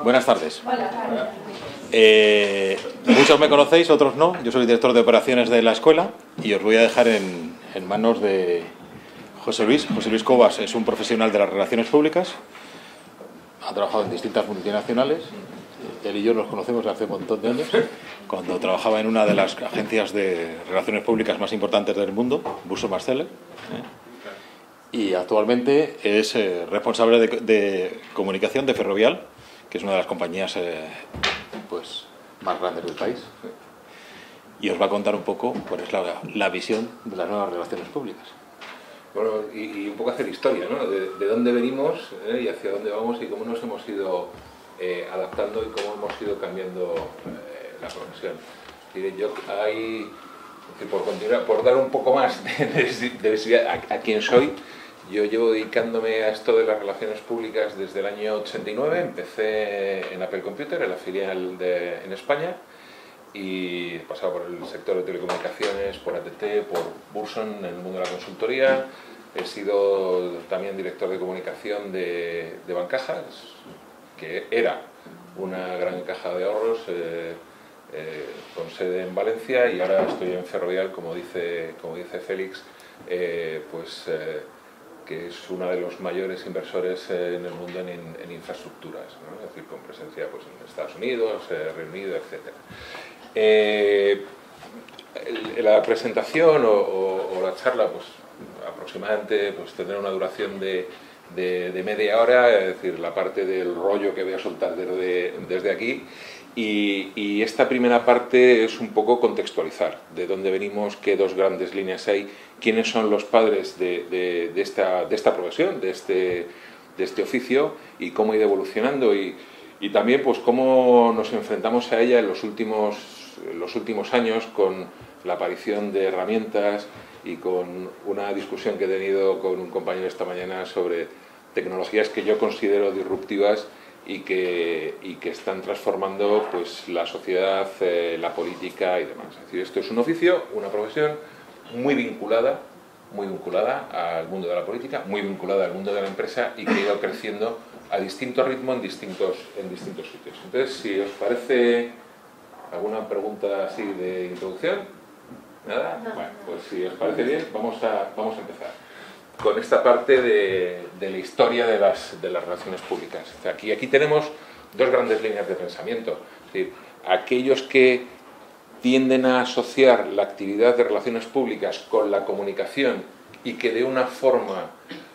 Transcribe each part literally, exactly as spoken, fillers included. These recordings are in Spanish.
Buenas tardes. Eh, muchos me conocéis, otros no. Yo soy director de operaciones de la escuela y os voy a dejar en, en manos de José Luis. José Luis Cobas es un profesional de las relaciones públicas. Ha trabajado en distintas multinacionales. Él y yo nos conocemos hace un montón de años, cuando trabajaba en una de las agencias de relaciones públicas más importantes del mundo, Burson Marsteller. ¿eh? Y actualmente es eh, responsable de, de comunicación de Ferrovial, que es una de las compañías eh, pues, más grandes del país. Y os va a contar un poco cuál es la, la visión de las nuevas relaciones públicas. Bueno, y, y un poco hacer historia, ¿no? De, de dónde venimos eh, y hacia dónde vamos y cómo nos hemos ido eh, adaptando y cómo hemos ido cambiando eh, la profesión. Y yo hay, por continuar, por dar un poco más de, de, de a, a quién soy. Yo llevo dedicándome a esto de las relaciones públicas desde el año ochenta y nueve. Empecé en Apple Computer, en la filial de, en España, y he pasado por el sector de telecomunicaciones, por A T T, por Burson en el mundo de la consultoría. He sido también director de comunicación de, de Bancaja, que era una gran caja de ahorros eh, eh, con sede en Valencia, y ahora estoy en Ferrovial, como dice, como dice Félix, eh, pues... Eh, que es uno de los mayores inversores en el mundo en, en infraestructuras, ¿no? Es decir, con presencia pues, en Estados Unidos, eh, Reino Unido, etcétera. Eh, la presentación o, o, o la charla, pues aproximadamente pues, tendrá una duración de, de, de media hora, es decir, la parte del rollo que voy a soltar desde, desde aquí. Y, y esta primera parte es un poco contextualizar de dónde venimos, qué dos grandes líneas hay, quiénes son los padres de, de, de, esta, de esta profesión, de este, de este oficio, y cómo ha ido evolucionando, y, y también pues cómo nos enfrentamos a ella en los últimos, los últimos años con la aparición de herramientas y con una discusión que he tenido con un compañero esta mañana sobre tecnologías que yo considero disruptivas y que, y que están transformando pues, la sociedad, eh, la política y demás. Es decir, esto es un oficio, una profesión muy vinculada, muy vinculada al mundo de la política, muy vinculada al mundo de la empresa, y que ha ido creciendo a distinto ritmo en distintos, en distintos sitios. Entonces, si os parece alguna pregunta así de introducción, ¿nada? Bueno, pues si os parece bien, vamos a, vamos a empezar con esta parte de, de la historia de las, de las relaciones públicas. Aquí, aquí tenemos dos grandes líneas de pensamiento. Es decir, aquellos que tienden a asociar la actividad de relaciones públicas con la comunicación y que de una forma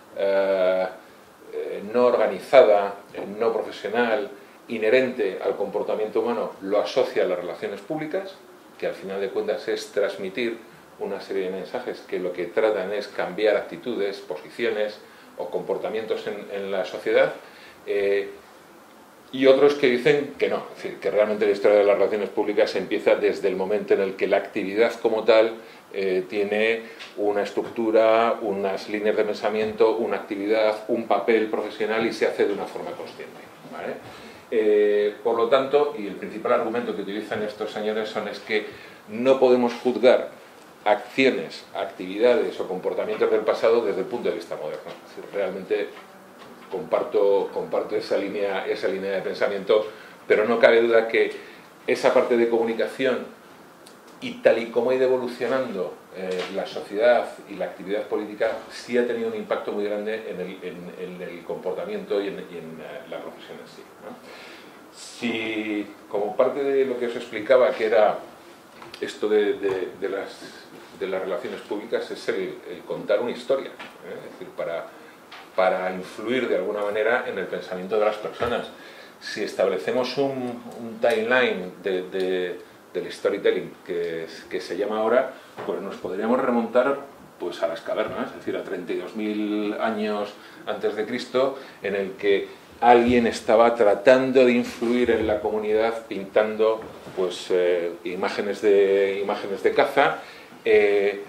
eh, no organizada, no profesional, inherente al comportamiento humano, lo asocia a las relaciones públicas, que al final de cuentas es transmitir una serie de mensajes que lo que tratan es cambiar actitudes, posiciones o comportamientos en, en la sociedad, eh, y otros que dicen que no, es decir, que realmente la historia de las relaciones públicas empieza desde el momento en el que la actividad como tal eh, tiene una estructura, unas líneas de pensamiento, una actividad, un papel profesional, y se hace de una forma consciente, ¿vale? Eh, por lo tanto, y el principal argumento que utilizan estos señores son es que no podemos juzgar acciones, actividades o comportamientos del pasado desde el punto de vista moderno. Es decir, realmente comparto, comparto esa línea, esa línea de pensamiento, pero no cabe duda que esa parte de comunicación, y tal y como ha ido evolucionando eh, la sociedad y la actividad política, sí ha tenido un impacto muy grande en el, en, en el comportamiento y en, y en uh, la profesión en sí, ¿no? Si, como parte de lo que os explicaba, que era esto de, de, de, las, de las relaciones públicas, es el, el contar una historia, ¿eh? Es decir, para, para influir de alguna manera en el pensamiento de las personas. Si establecemos un, un timeline de, de, del storytelling que, que se llama ahora, pues nos podríamos remontar pues, a las cavernas, es decir, a treinta y dos mil años antes de Cristo, en el que alguien estaba tratando de influir en la comunidad pintando pues, eh, imágenes, de, imágenes de caza. Eh,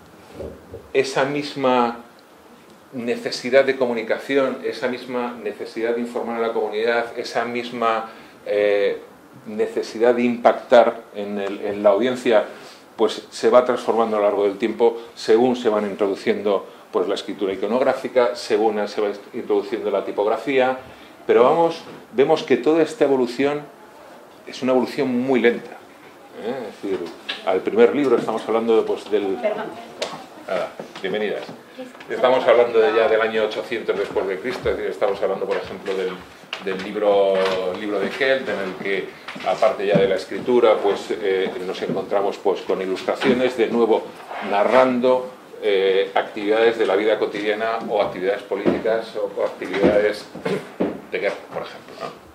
esa misma necesidad de comunicación, esa misma necesidad de informar a la comunidad, esa misma eh, necesidad de impactar en, el, en la audiencia, pues se va transformando a lo largo del tiempo según se van introduciendo pues, la escritura iconográfica, según se va introduciendo la tipografía, pero vamos, vemos que toda esta evolución es una evolución muy lenta. ¿eh? Es decir, al primer libro estamos hablando de, pues, del... Nada, bienvenidas. Estamos hablando de ya del año ochocientos después de Cristo, es decir, estamos hablando, por ejemplo, del, del libro, libro de Kelt, en el que, aparte ya de la escritura, pues eh, nos encontramos pues con ilustraciones, de nuevo narrando eh, actividades de la vida cotidiana o actividades políticas o, o actividades de guerra, por ejemplo, ¿no?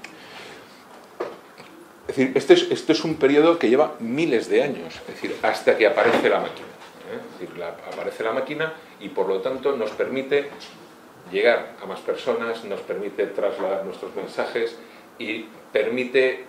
Es decir, este es, esto es un periodo que lleva miles de años, es decir, hasta que aparece la máquina. ¿eh? Es decir, la, aparece la máquina y por lo tanto nos permite llegar a más personas, nos permite trasladar nuestros mensajes y permite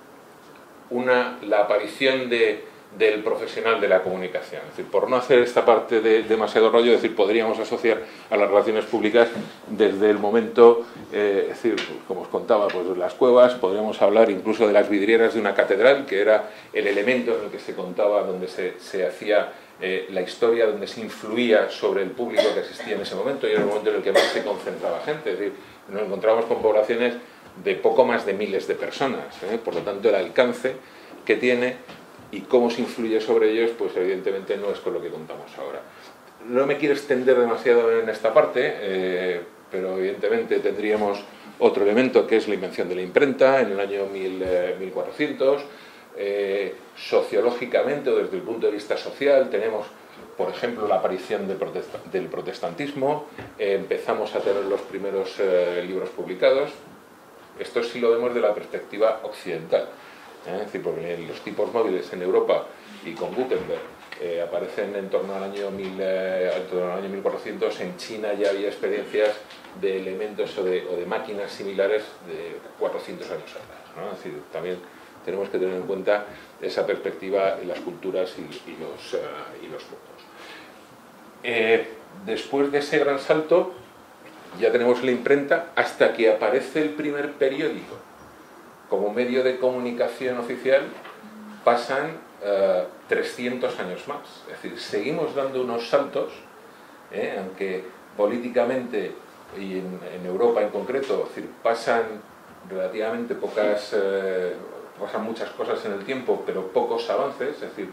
una, la aparición de, del profesional de la comunicación. Es decir, por no hacer esta parte de demasiado rollo, es decir, podríamos asociar a las relaciones públicas desde el momento, eh, es decir, como os contaba, pues las cuevas, podríamos hablar incluso de las vidrieras de una catedral, que era el elemento en el que se contaba, donde se, se hacía eh, la historia, donde se influía sobre el público que asistía en ese momento, y era el momento en el que más se concentraba gente. Es decir, nos encontramos con poblaciones de poco más de miles de personas, ¿eh? Por lo tanto el alcance que tiene y cómo se influye sobre ellos, pues evidentemente no es con lo que contamos ahora. No me quiero extender demasiado en esta parte, eh, pero evidentemente tendríamos otro elemento que es la invención de la imprenta en el año mil, eh, mil cuatrocientos. Eh, sociológicamente o desde el punto de vista social tenemos, por ejemplo, la aparición del, protesta del protestantismo, eh, empezamos a tener los primeros eh, libros publicados. Esto sí lo vemos de la perspectiva occidental. ¿Eh? Es decir, porque los tipos móviles en Europa y con Gutenberg eh, aparecen en torno al año, mil, eh, en torno al año mil cuatrocientos. En China ya había experiencias de elementos o de, o de máquinas similares de cuatrocientos años atrás, ¿no? Es decir, también tenemos que tener en cuenta esa perspectiva en las culturas y, y, los, uh, y los mundos. Eh, después de ese gran salto ya tenemos la imprenta hasta que aparece el primer periódico como medio de comunicación oficial. Pasan uh, trescientos años más, es decir, seguimos dando unos saltos, ¿eh? Aunque políticamente y en, en Europa en concreto, es decir, pasan relativamente pocas, eh, pasan muchas cosas en el tiempo, pero pocos avances, es decir,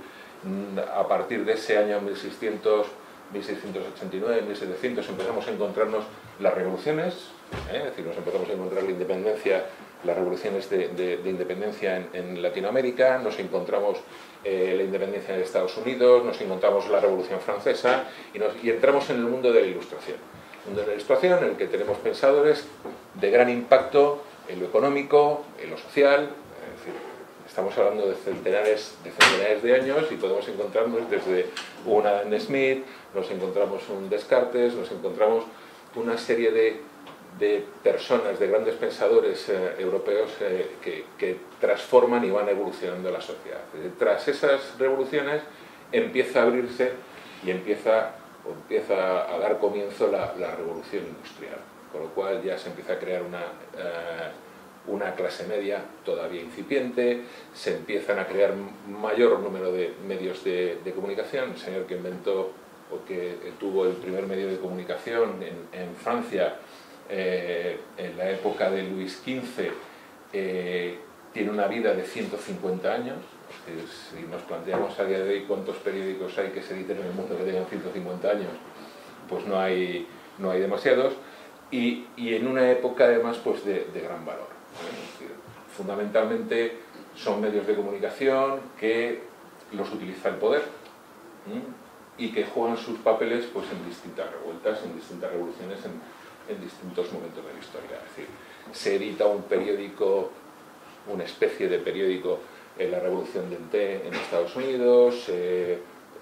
a partir de ese año mil seiscientos, mil seiscientos ochenta y nueve, mil setecientos empezamos a encontrarnos las revoluciones, ¿eh? Es decir, nos empezamos a encontrar la independencia, las revoluciones de, de, de independencia en, en Latinoamérica, nos encontramos eh, la independencia en Estados Unidos, nos encontramos la Revolución Francesa y, nos, y entramos en el mundo de la Ilustración. El mundo de la Ilustración en el que tenemos pensadores de gran impacto en lo económico, en lo social, es decir, estamos hablando de centenares, de centenares de años y podemos encontrarnos desde un Adam Smith, nos encontramos un Descartes, nos encontramos una serie de de personas, de grandes pensadores eh, europeos eh, que, que transforman y van evolucionando la sociedad. Tras esas revoluciones empieza a abrirse y empieza, o empieza a dar comienzo la, la revolución industrial, con lo cual ya se empieza a crear una, eh, una clase media todavía incipiente, se empiezan a crear mayor número de medios de, de comunicación. El señor que inventó o que tuvo el primer medio de comunicación en, en Francia, Eh, en la época de Luis quince, eh, tiene una vida de ciento cincuenta años. Es decir, si nos planteamos a día de hoy cuántos periódicos hay que se editen en el mundo que tengan ciento cincuenta años, pues no hay, no hay demasiados, y, y en una época además pues de, de gran valor, ¿eh? Es decir, fundamentalmente son medios de comunicación que los utiliza el poder, ¿eh? Y que juegan sus papeles pues en distintas revueltas, en distintas revoluciones, en en distintos momentos de la historia. Es decir, se edita un periódico, una especie de periódico en la Revolución del Té en Estados Unidos, eh,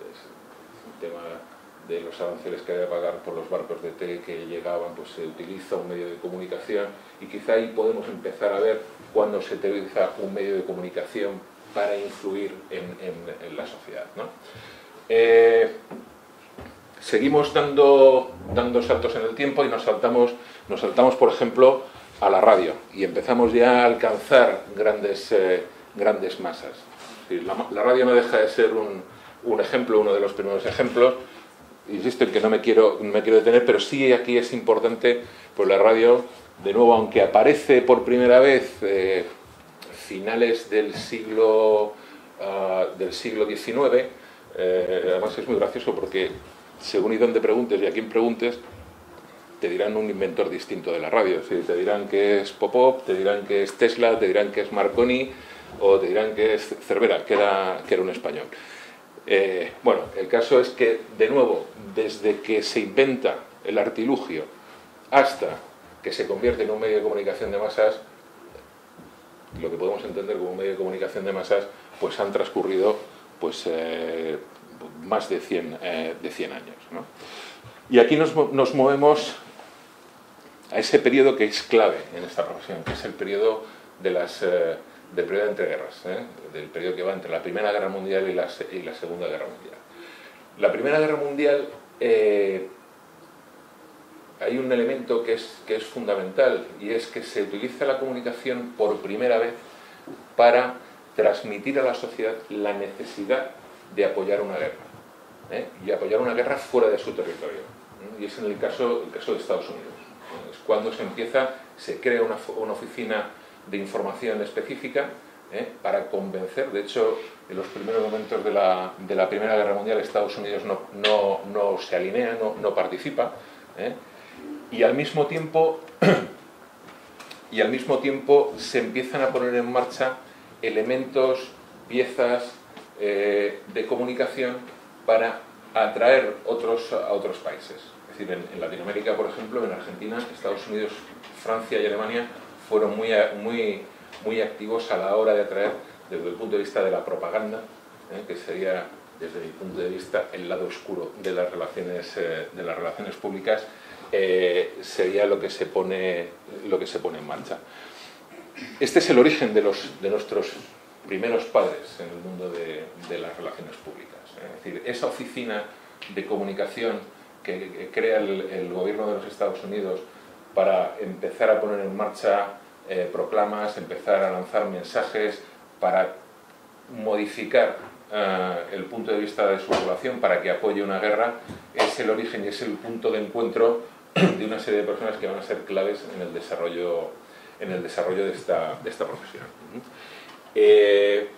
el tema de los aranceles que había que pagar por los barcos de té que llegaban, pues se utiliza un medio de comunicación, y quizá ahí podemos empezar a ver cuándo se utiliza un medio de comunicación para influir en, en, en la sociedad, ¿no? Eh, Seguimos dando, dando saltos en el tiempo y nos saltamos, nos saltamos, por ejemplo, a la radio y empezamos ya a alcanzar grandes, eh, grandes masas. La, la radio no deja de ser un, un ejemplo, uno de los primeros ejemplos. Insisto en que no me quiero, no me quiero detener, pero sí aquí es importante, pues la radio de nuevo, aunque aparece por primera vez eh, finales del siglo, uh, del siglo diecinueve, eh, además es muy gracioso porque según y donde preguntes y a quién preguntes, te dirán un inventor distinto de la radio. ¿Sí? Te dirán que es Popov, te dirán que es Tesla, te dirán que es Marconi o te dirán que es Cervera, que era, que era un español. Eh, bueno, el caso es que, de nuevo, desde que se inventa el artilugio hasta que se convierte en un medio de comunicación de masas, lo que podemos entender como un medio de comunicación de masas, pues han transcurrido pues, eh, más de cien, eh, de cien años, ¿no? Y aquí nos, nos movemos a ese periodo que es clave en esta profesión, que es el periodo de las, eh, del periodo de entreguerras, ¿eh? del periodo que va entre la Primera Guerra Mundial y la, y la Segunda Guerra Mundial. La Primera Guerra Mundial, eh, hay un elemento que es, que es fundamental, y es que se utiliza la comunicación por primera vez para transmitir a la sociedad la necesidad de apoyar una guerra, ¿eh? y apoyar una guerra fuera de su territorio, ¿eh? y es en el caso, el caso de Estados Unidos. Es cuando se empieza, se crea una, una oficina de información específica ¿eh? para convencer. De hecho, en los primeros momentos de la, de la Primera Guerra Mundial, Estados Unidos no, no, no se alinea, no, no participa, ¿eh? y al mismo tiempo y al mismo tiempo se empiezan a poner en marcha elementos, piezas eh, de comunicación para atraer otros, a otros países. Es decir, en, en Latinoamérica, por ejemplo, en Argentina, Estados Unidos, Francia y Alemania fueron muy, muy, muy activos a la hora de atraer, desde el punto de vista de la propaganda, ¿eh? que sería, desde mi punto de vista, el lado oscuro de las relaciones, eh, de las relaciones públicas, eh, sería lo que, se pone, lo que se pone en marcha. Este es el origen de, los, de nuestros primeros padres en el mundo de, de las relaciones públicas. Es decir, esa oficina de comunicación que, que crea el, el gobierno de los Estados Unidos para empezar a poner en marcha eh, proclamas, empezar a lanzar mensajes para modificar eh, el punto de vista de su población para que apoye una guerra, es el origen y es el punto de encuentro de una serie de personas que van a ser claves en el desarrollo, en el desarrollo de, esta, de esta profesión. Eh,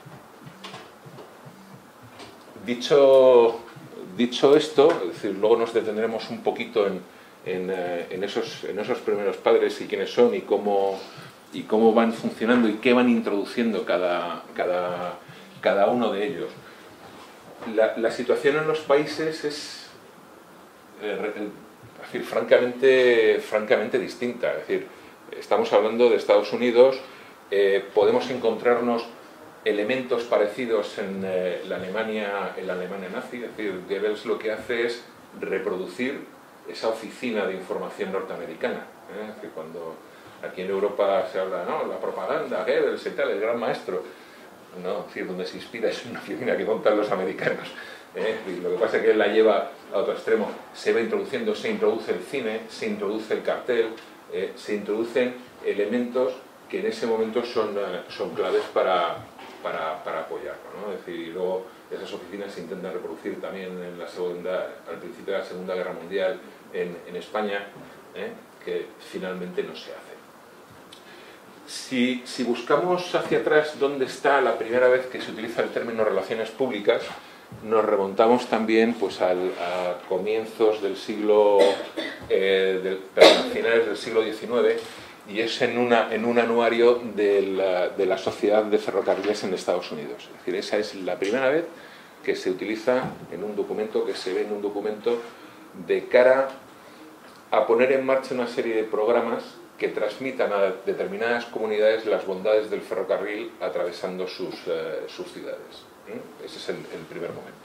dicho, dicho esto, es decir, luego nos detendremos un poquito en, en, en, esos, en esos primeros padres y quiénes son y cómo, y cómo van funcionando y qué van introduciendo cada, cada, cada uno de ellos. La, la situación en los países es, eh, es decir, francamente, francamente distinta. Es decir, estamos hablando de Estados Unidos, eh, podemos encontrarnos elementos parecidos en, eh, la Alemania, en la Alemania nazi. Es decir, Goebbels lo que hace es reproducir esa oficina de información norteamericana. ¿eh? Es decir, cuando aquí en Europa se habla, no, la propaganda, Goebbels y tal, el gran maestro, no, es decir, donde se inspira es una oficina que montan los americanos. ¿eh? Y lo que pasa es que él la lleva a otro extremo, se va introduciendo, se introduce el cine, se introduce el cartel, eh, se introducen elementos que en ese momento son, uh, son claves para, para, para apoyarlo, ¿no? Es decir, y luego esas oficinas se intentan reproducir también en la segunda, al principio de la Segunda Guerra Mundial en, en España, ¿eh? que finalmente no se hace. Si, si buscamos hacia atrás dónde está la primera vez que se utiliza el término relaciones públicas, nos remontamos también pues, al, a comienzos del siglo, eh, del, perdón, finales del siglo diecinueve, y es en, una, en un anuario de la, de la Sociedad de Ferrocarriles en Estados Unidos. Es decir, esa es la primera vez que se utiliza en un documento, que se ve en un documento de cara a poner en marcha una serie de programas que transmitan a determinadas comunidades las bondades del ferrocarril atravesando sus, eh, sus ciudades. ¿eh? Ese es el, el primer momento.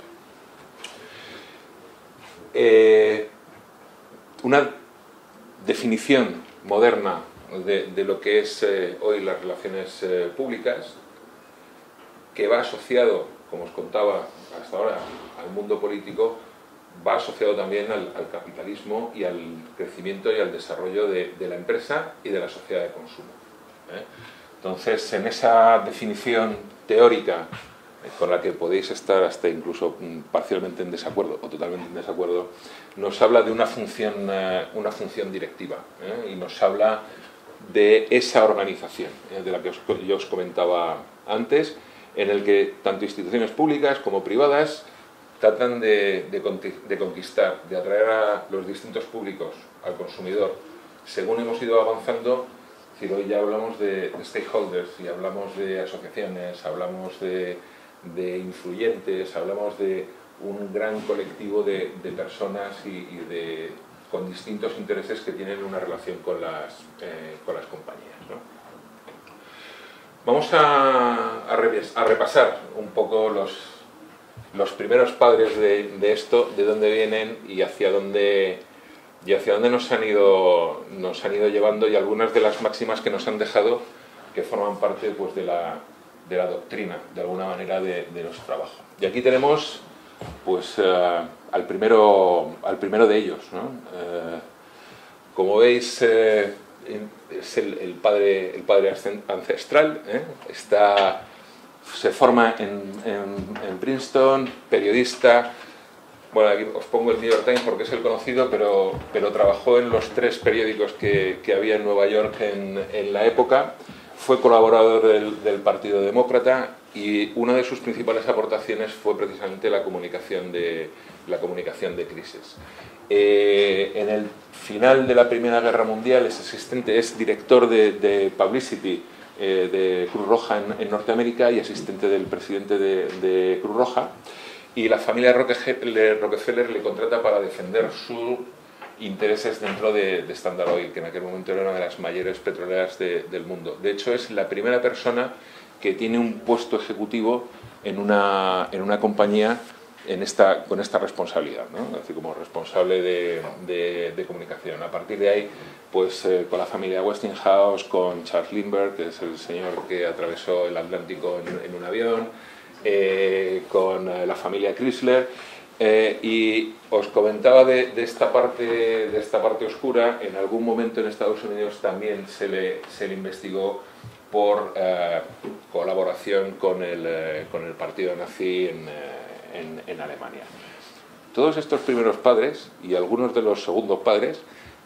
Eh, una definición moderna de, de lo que es eh, hoy las relaciones eh, públicas, que va asociado, como os contaba hasta ahora, al mundo político, va asociado también al, al capitalismo y al crecimiento y al desarrollo de, de la empresa y de la sociedad de consumo. ¿eh? Entonces, en esa definición teórica, eh, con la que podéis estar hasta incluso mm, parcialmente en desacuerdo o totalmente en desacuerdo, nos habla de una función, eh, una función directiva, ¿eh? y nos habla de esa organización, eh, de la que os, yo os comentaba antes, en el que tanto instituciones públicas como privadas tratan de, de, de conquistar, de atraer a los distintos públicos, al consumidor. Según hemos ido avanzando, es decir, hoy ya hablamos de, de stakeholders, y hablamos de asociaciones, hablamos de, de influyentes, hablamos de un gran colectivo de, de personas y, y de, con distintos intereses que tienen una relación con las, eh, con las compañías, ¿no? Vamos a, a, a repasar un poco los, los primeros padres de, de esto, de dónde vienen y hacia dónde, y hacia dónde nos han ido, nos han ido llevando, y algunas de las máximas que nos han dejado, que forman parte pues, de, la, de la doctrina, de alguna manera, de, de nuestro trabajo. Y aquí tenemos pues, uh, al, primero, al primero de ellos, ¿no? Uh, como veis, eh, es el, el, padre, el padre ancestral, ¿eh? Está, se forma en, en, en Princeton, periodista. Bueno, aquí os pongo el New York Times porque es el conocido, pero, pero trabajó en los tres periódicos que, que había en Nueva York en, en la época. Fue colaborador del, del Partido Demócrata, y una de sus principales aportaciones fue precisamente la comunicación de, la comunicación de crisis. Eh, en el final de la Primera Guerra Mundial es asistente, es director de, de Publicity eh, de Cruz Roja en, en Norteamérica, y asistente del presidente de, de Cruz Roja, y la familia Rockefeller, Rockefeller le contrata para defender sus intereses dentro de, de Standard Oil, que en aquel momento era una de las mayores petroleras de, del mundo. De hecho, es la primera persona que tiene un puesto ejecutivo en una, en una compañía en esta, con esta responsabilidad, ¿no? Es decir, como responsable de, de, de comunicación. A partir de ahí, pues eh, con la familia Westinghouse, con Charles Lindbergh, que es el señor que atravesó el Atlántico en, en un avión, eh, con eh, la familia Chrysler, eh, y os comentaba de, de, esta parte, de esta parte oscura. En algún momento en Estados Unidos también se le, se le investigó por eh, colaboración con el, eh, con el partido nazi en, eh, en, en Alemania. Todos estos primeros padres y algunos de los segundos padres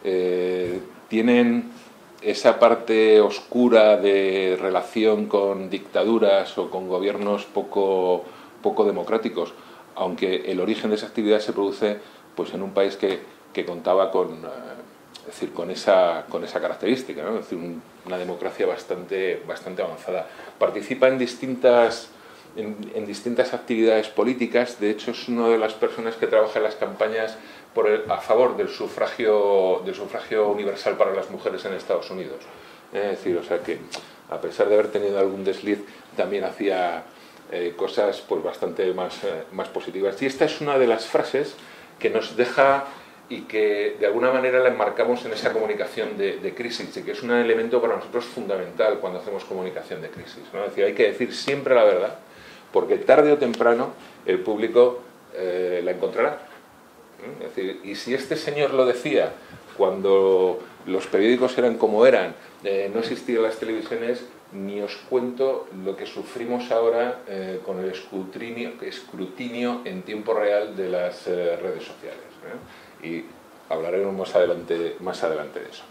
eh, tienen esa parte oscura de relación con dictaduras o con gobiernos poco, poco democráticos, aunque el origen de esa actividad se produce pues, en un país que, que contaba con... Eh, Es decir, con esa, con esa característica, ¿no? Es decir, un, una democracia bastante, bastante avanzada. Participa en distintas, en, en distintas actividades políticas. De hecho, es una de las personas que trabaja en las campañas por el, a favor del sufragio, del sufragio universal para las mujeres en Estados Unidos. Es decir, o sea que, a pesar de haber tenido algún desliz, también hacía eh, cosas pues, bastante más, eh, más positivas. Y esta es una de las frases que nos deja... y que de alguna manera la enmarcamos en esa comunicación de, de crisis, y que es un elemento para nosotros fundamental cuando hacemos comunicación de crisis, ¿no? Es decir, hay que decir siempre la verdad, porque tarde o temprano el público eh, la encontrará. ¿Mm? Es decir, y si este señor lo decía cuando los periódicos eran como eran, eh, no existían las televisiones, ni os cuento lo que sufrimos ahora eh, con el escrutinio, escrutinio en tiempo real de las eh, redes sociales, ¿eh? Y hablaremos más adelante, más adelante de eso.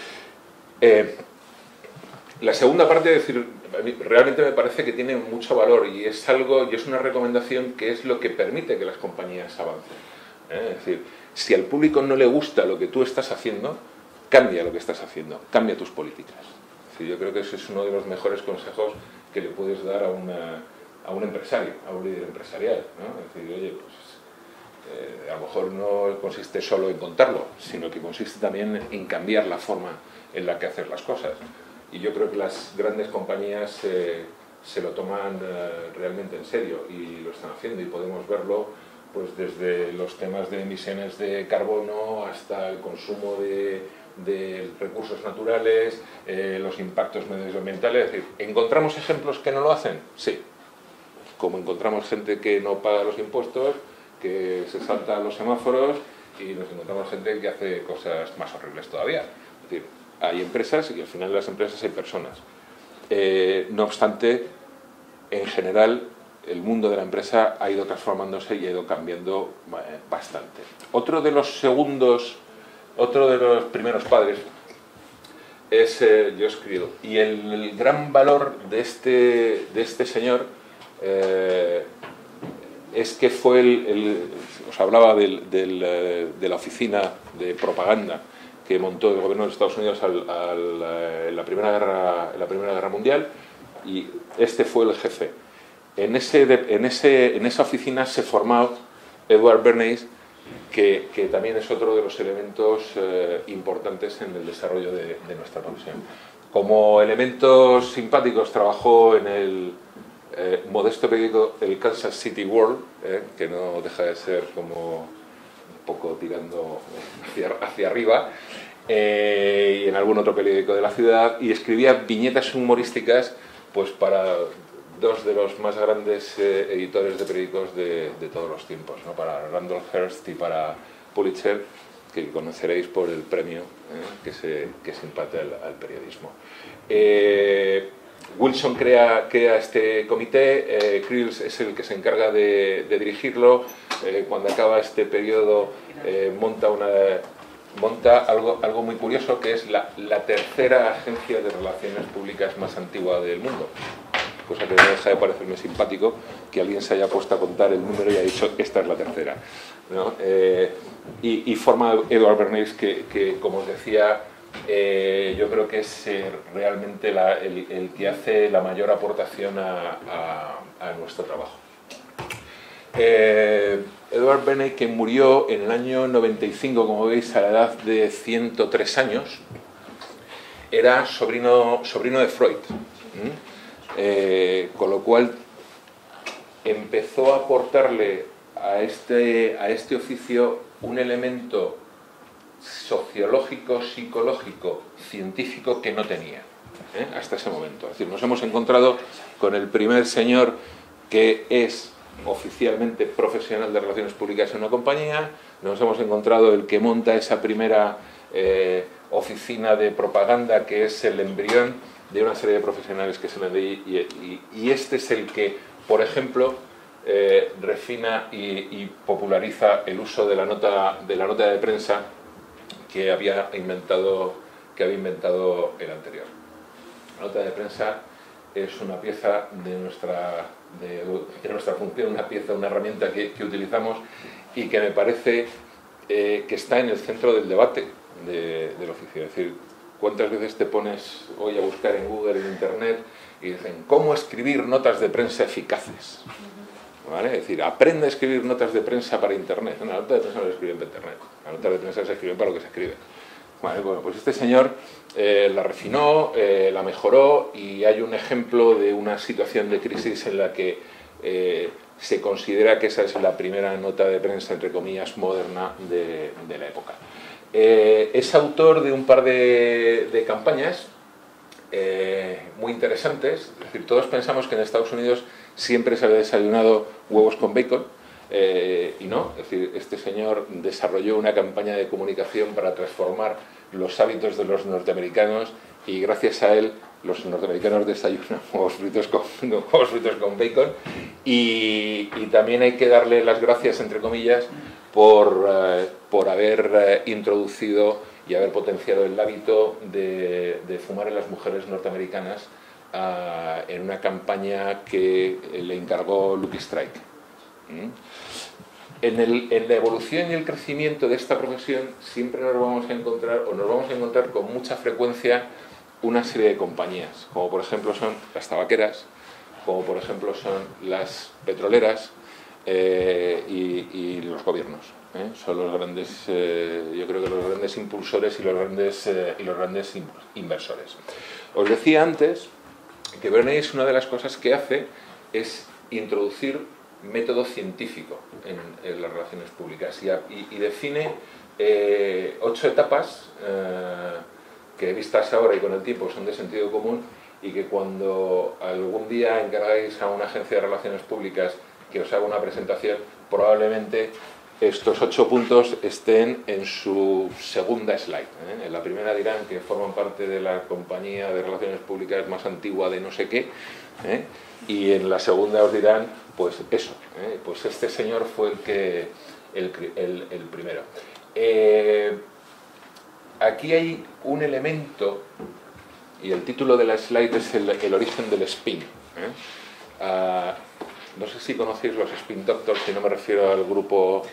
Eh, la segunda parte, es decir, realmente me parece que tiene mucho valor, y es algo, y es una recomendación que es lo que permite que las compañías avancen. ¿Eh? Es decir, si al público no le gusta lo que tú estás haciendo, cambia lo que estás haciendo, cambia tus políticas. Es decir, yo creo que ese es uno de los mejores consejos que le puedes dar a, una, a un empresario, a un líder empresarial, ¿no? Es decir, oye, pues Eh, a lo mejor no consiste solo en contarlo, sino que consiste también en cambiar la forma en la que haces las cosas. Y yo creo que las grandes compañías eh, se lo toman eh, realmente en serio, y lo están haciendo, y podemos verlo pues desde los temas de emisiones de carbono hasta el consumo de, de recursos naturales, eh, los impactos medioambientales. Es decir, ¿encontramos ejemplos que no lo hacen? Sí. Como encontramos gente que no paga los impuestos, que se salta los semáforos, y nos encontramos gente que hace cosas más horribles todavía. Es decir, hay empresas, y al final de las empresas hay personas. Eh, no obstante, en general, el mundo de la empresa ha ido transformándose y ha ido cambiando eh, bastante. Otro de los segundos, otro de los primeros padres es eh, Josh Creel. Y el, el gran valor de este, de este señor eh, es que fue el, el os hablaba del, del, de la oficina de propaganda que montó el gobierno de Estados Unidos al, al, en, la primera guerra, en la Primera Guerra Mundial, y este fue el jefe. En, ese, en, ese, en esa oficina se formó Edward Bernays, que, que también es otro de los elementos eh, importantes en el desarrollo de, de nuestra profesión. Como elementos simpáticos trabajó en el eh, modesto periódico el Kansas City World, eh, que no deja de ser como un poco tirando hacia, hacia arriba, eh, y en algún otro periódico de la ciudad, y escribía viñetas humorísticas pues para dos de los más grandes eh, editores de periódicos de, de todos los tiempos, ¿no? Para Randolph Hearst y para Pulitzer, que conoceréis por el premio eh, que, se, que se imparte al, al periodismo. Eh, Wilson crea, crea este comité, eh, Creel es el que se encarga de, de dirigirlo. Eh, cuando acaba este periodo eh, monta, una, monta algo, algo muy curioso, que es la, la tercera agencia de relaciones públicas más antigua del mundo. Cosa que no deja de parecerme simpático que alguien se haya puesto a contar el número y haya dicho esta es la tercera, ¿no? Eh, y, y forma Edward Bernays, que, que como os decía, eh, yo creo que es eh, realmente la, el, el que hace la mayor aportación a, a, a nuestro trabajo. Eh, Edward Bernays, que murió en el año noventa y cinco, como veis, a la edad de ciento tres años, era sobrino, sobrino de Freud. ¿Mm? Eh, con lo cual empezó a aportarle a este, a este oficio un elemento sociológico, psicológico, científico que no tenía ¿eh? hasta ese momento. Es decir, nos hemos encontrado con el primer señor que es oficialmente profesional de relaciones públicas en una compañía, nos hemos encontrado el que monta esa primera eh, oficina de propaganda, que es el embrión de una serie de profesionales que se le de y, y, y este es el que, por ejemplo, eh, refina y, y populariza el uso de la nota de la nota de prensa que había inventado que había inventado el anterior. La nota de prensa es una pieza de nuestra de, de nuestra función, una pieza, una herramienta que, que utilizamos y que me parece eh, que está en el centro del debate de, del oficio. Es decir, ¿cuántas veces te pones hoy a buscar en Google, en Internet, y dicen cómo escribir notas de prensa eficaces? ¿Vale? Es decir, aprende a escribir notas de prensa para Internet. No, la nota de prensa no se escribe para Internet. La nota de prensa se escribe para lo que se escribe. Vale, bueno, pues este señor eh, la refinó, eh, la mejoró, y hay un ejemplo de una situación de crisis en la que eh, se considera que esa es la primera nota de prensa, entre comillas, moderna de, de la época. Eh, es autor de un par de, de campañas eh, muy interesantes. Es decir, todos pensamos que en Estados Unidos siempre se había desayunado huevos con bacon, eh, y no. Es decir, este señor desarrolló una campaña de comunicación para transformar los hábitos de los norteamericanos, y gracias a él los norteamericanos desayunan huevos fritos con, huevos fritos con bacon, y, y también hay que darle las gracias, entre comillas, por, eh, por haber eh, introducido y haber potenciado el hábito de, de fumar en las mujeres norteamericanas uh, en una campaña que le encargó Lucky Strike. ¿Mm? En, el, en la evolución y el crecimiento de esta profesión siempre nos vamos a encontrar, o nos vamos a encontrar con mucha frecuencia, una serie de compañías, como por ejemplo son las tabaqueras, como por ejemplo son las petroleras, Eh, y, y los gobiernos ¿eh? son los grandes, eh, yo creo que los grandes impulsores y los grandes, eh, y los grandes inversores. Os decía antes que Bernays, una de las cosas que hace es introducir método científico en, en las relaciones públicas, y, y, y define eh, ocho etapas eh, que, vistas ahora y con el tiempo, son de sentido común, y que cuando algún día encargáis a una agencia de relaciones públicas que os haga una presentación, probablemente estos ocho puntos estén en su segunda slide. ¿eh? En la primera dirán que forman parte de la compañía de relaciones públicas más antigua de no sé qué, ¿eh? y en la segunda os dirán, pues eso, ¿eh? pues este señor fue el, que, el, el, el primero. Eh, aquí hay un elemento y el título de la slide es el, el origen del spin. ¿eh? Uh, no sé si conocéis los Spin Doctors, si no me refiero al grupo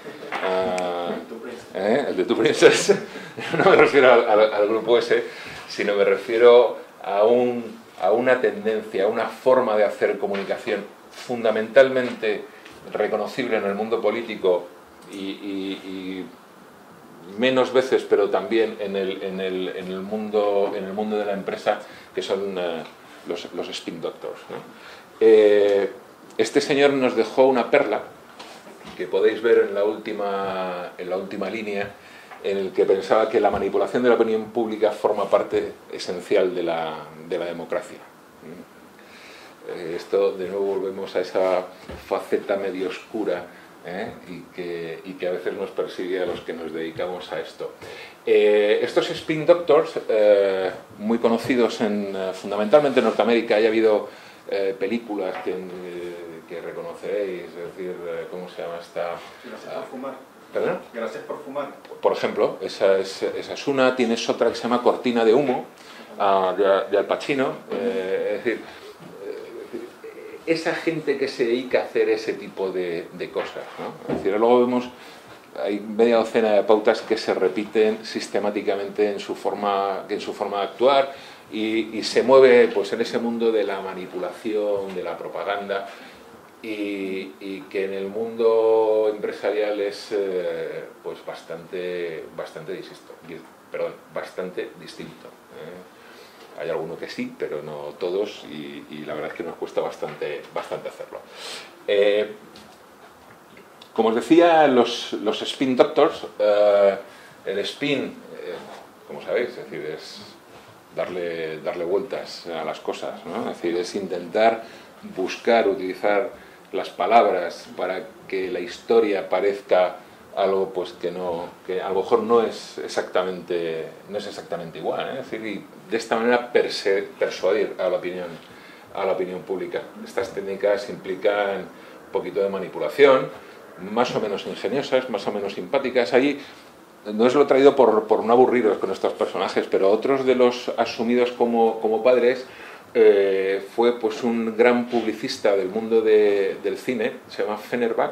uh, ¿eh? el de Tu Princess, no me refiero al, al, al grupo ese, sino me refiero a, un, a una tendencia, a una forma de hacer comunicación fundamentalmente reconocible en el mundo político y, y, y menos veces, pero también en el, en el, en el, mundo, en el mundo de la empresa, que son uh, los, los Spin Doctors, ¿no? Eh, este señor nos dejó una perla que podéis ver en la última, en la última línea, en el que pensaba que la manipulación de la opinión pública forma parte esencial de la, de la democracia. Eh, esto, de nuevo, volvemos a esa faceta medio oscura ¿eh? y, que, y que a veces nos persigue a los que nos dedicamos a esto. Eh, estos Spin Doctors, eh, muy conocidos en, fundamentalmente en Norteamérica, ha habido Eh, películas que, eh, que reconoceréis, es decir, eh, ¿cómo se llama esta? Gracias por fumar. ¿Perdón? Gracias por fumar. Por ejemplo, esa es, esa es una, tienes otra que se llama Cortina de humo, uh, de, de Al Pacino, eh, es decir, eh, esa gente que se dedica a hacer ese tipo de, de cosas, ¿no? Es decir, luego vemos, hay media docena de pautas que se repiten sistemáticamente en su forma, en su forma de actuar, Y, y se mueve pues en ese mundo de la manipulación, de la propaganda, y, y que en el mundo empresarial es eh, pues bastante bastante distinto, perdón, bastante distinto. ¿eh? Hay alguno que sí, pero no todos, y, y la verdad es que nos cuesta bastante bastante hacerlo. Eh, como os decía, los, los Spin Doctors, eh, el spin, eh, como sabéis, es decir, es Darle, darle vueltas a las cosas, ¿no? Es decir, es intentar buscar, utilizar las palabras para que la historia parezca algo pues que no, que a lo mejor no es exactamente, no es exactamente igual, ¿eh? Es decir, y de esta manera perse, persuadir a la opinión, a la opinión pública. Estas técnicas implican un poquito de manipulación, más o menos ingeniosas, más o menos simpáticas. Ahí no os lo he traído por, por no aburriros con estos personajes, pero otros de los asumidos como, como padres eh, fue pues un gran publicista del mundo de, del cine, se llama Feuerbach,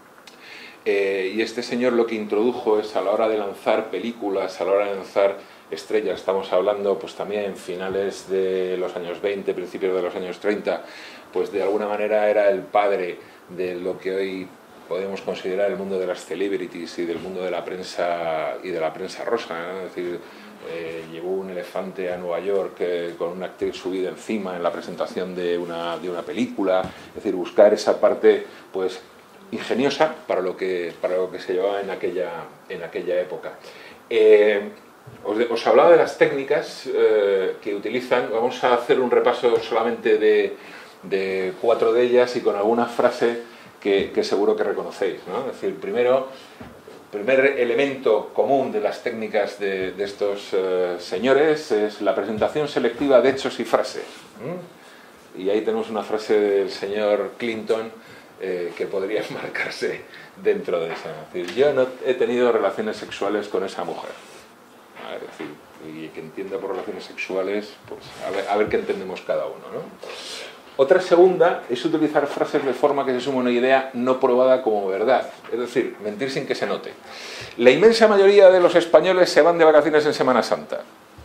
eh, y este señor lo que introdujo es, a la hora de lanzar películas, a la hora de lanzar estrellas, estamos hablando pues también en finales de los años veinte, principios de los años treinta, pues de alguna manera era el padre de lo que hoy podemos considerar el mundo de las celebrities y del mundo de la prensa y de la prensa rosa, ¿no? Es decir, eh, llevó un elefante a Nueva York eh, con una actriz subida encima en la presentación de una, de una película, es decir, buscar esa parte pues ingeniosa para lo que, para lo que se llevaba en aquella, en aquella época. Eh, os, de, os hablaba de las técnicas eh, que utilizan, vamos a hacer un repaso solamente de, de cuatro de ellas y con alguna frase Que, que seguro que reconocéis, ¿no? Es decir, primero, primer elemento común de las técnicas de, de estos uh, señores es la presentación selectiva de hechos y frases. ¿Mm? Y ahí tenemos una frase del señor Clinton eh, que podría marcarse dentro de esa. Es decir, yo no he tenido relaciones sexuales con esa mujer. Es decir, y que entienda por relaciones sexuales, pues a ver, a ver qué entendemos cada uno, ¿no? Otra segunda es utilizar frases de forma que se suma una idea no probada como verdad, es decir, mentir sin que se note. La inmensa mayoría de los españoles se van de vacaciones en Semana Santa.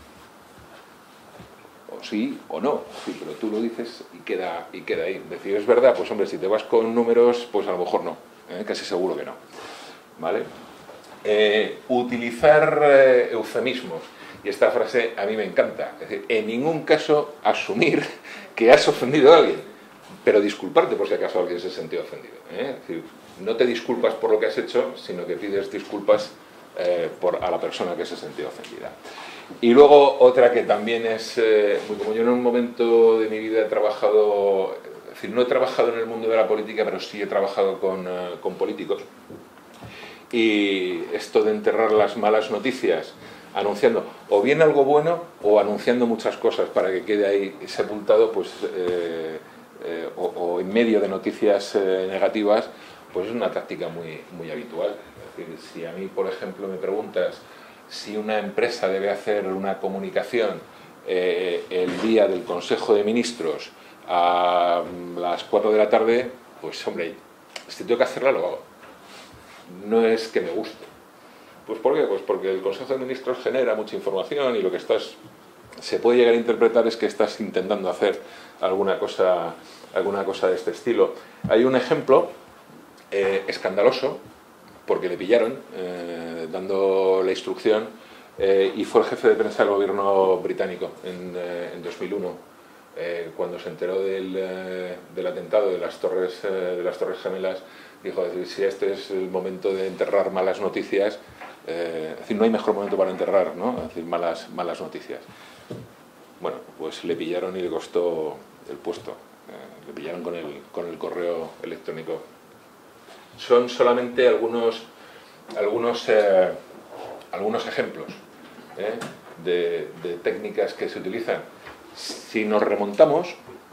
O sí o no, sí, pero tú lo dices y queda, y queda ahí. Decir, ¿es verdad? Pues hombre, si te vas con números, pues a lo mejor no, ¿eh? Casi seguro que no. ¿Vale? Eh, utilizar eh, eufemismos. Y esta frase a mí me encanta. Es decir, en ningún caso asumir que has ofendido a alguien, pero disculparte por si acaso alguien se sintió ofendido, ¿eh? Es decir, no te disculpas por lo que has hecho, sino que pides disculpas eh, por, a la persona que se sintió ofendida. Y luego otra que también es, eh, como yo en un momento de mi vida he trabajado, es decir, no he trabajado en el mundo de la política, pero sí he trabajado con, uh, con políticos. Y esto de enterrar las malas noticias anunciando o bien algo bueno o anunciando muchas cosas para que quede ahí sepultado, pues eh, eh, o, o en medio de noticias eh, negativas, pues es una táctica muy, muy habitual. Es decir, si a mí, por ejemplo, me preguntas si una empresa debe hacer una comunicación eh, el día del Consejo de Ministros a las cuatro de la tarde, pues hombre, si tengo que hacerla lo hago. No es que me guste. Pues ¿por qué? Pues porque el Consejo de Ministros genera mucha información y lo que estás, se puede llegar a interpretar es que estás intentando hacer alguna cosa, alguna cosa de este estilo. Hay un ejemplo eh, escandaloso, porque le pillaron eh, dando la instrucción eh, y fue el jefe de prensa del gobierno británico en, eh, en dos mil uno, eh, cuando se enteró del, eh, del atentado de las Torres, eh, de las Torres Gemelas, dijo, es decir, si este es el momento de enterrar malas noticias, eh, es decir, no hay mejor momento para enterrar, ¿no? Es decir, malas, malas noticias. Bueno, pues le pillaron y le costó el puesto, eh, le pillaron con el, con el correo electrónico. Son solamente algunos, algunos, eh, algunos ejemplos ¿eh? de, de técnicas que se utilizan. Si nos remontamos,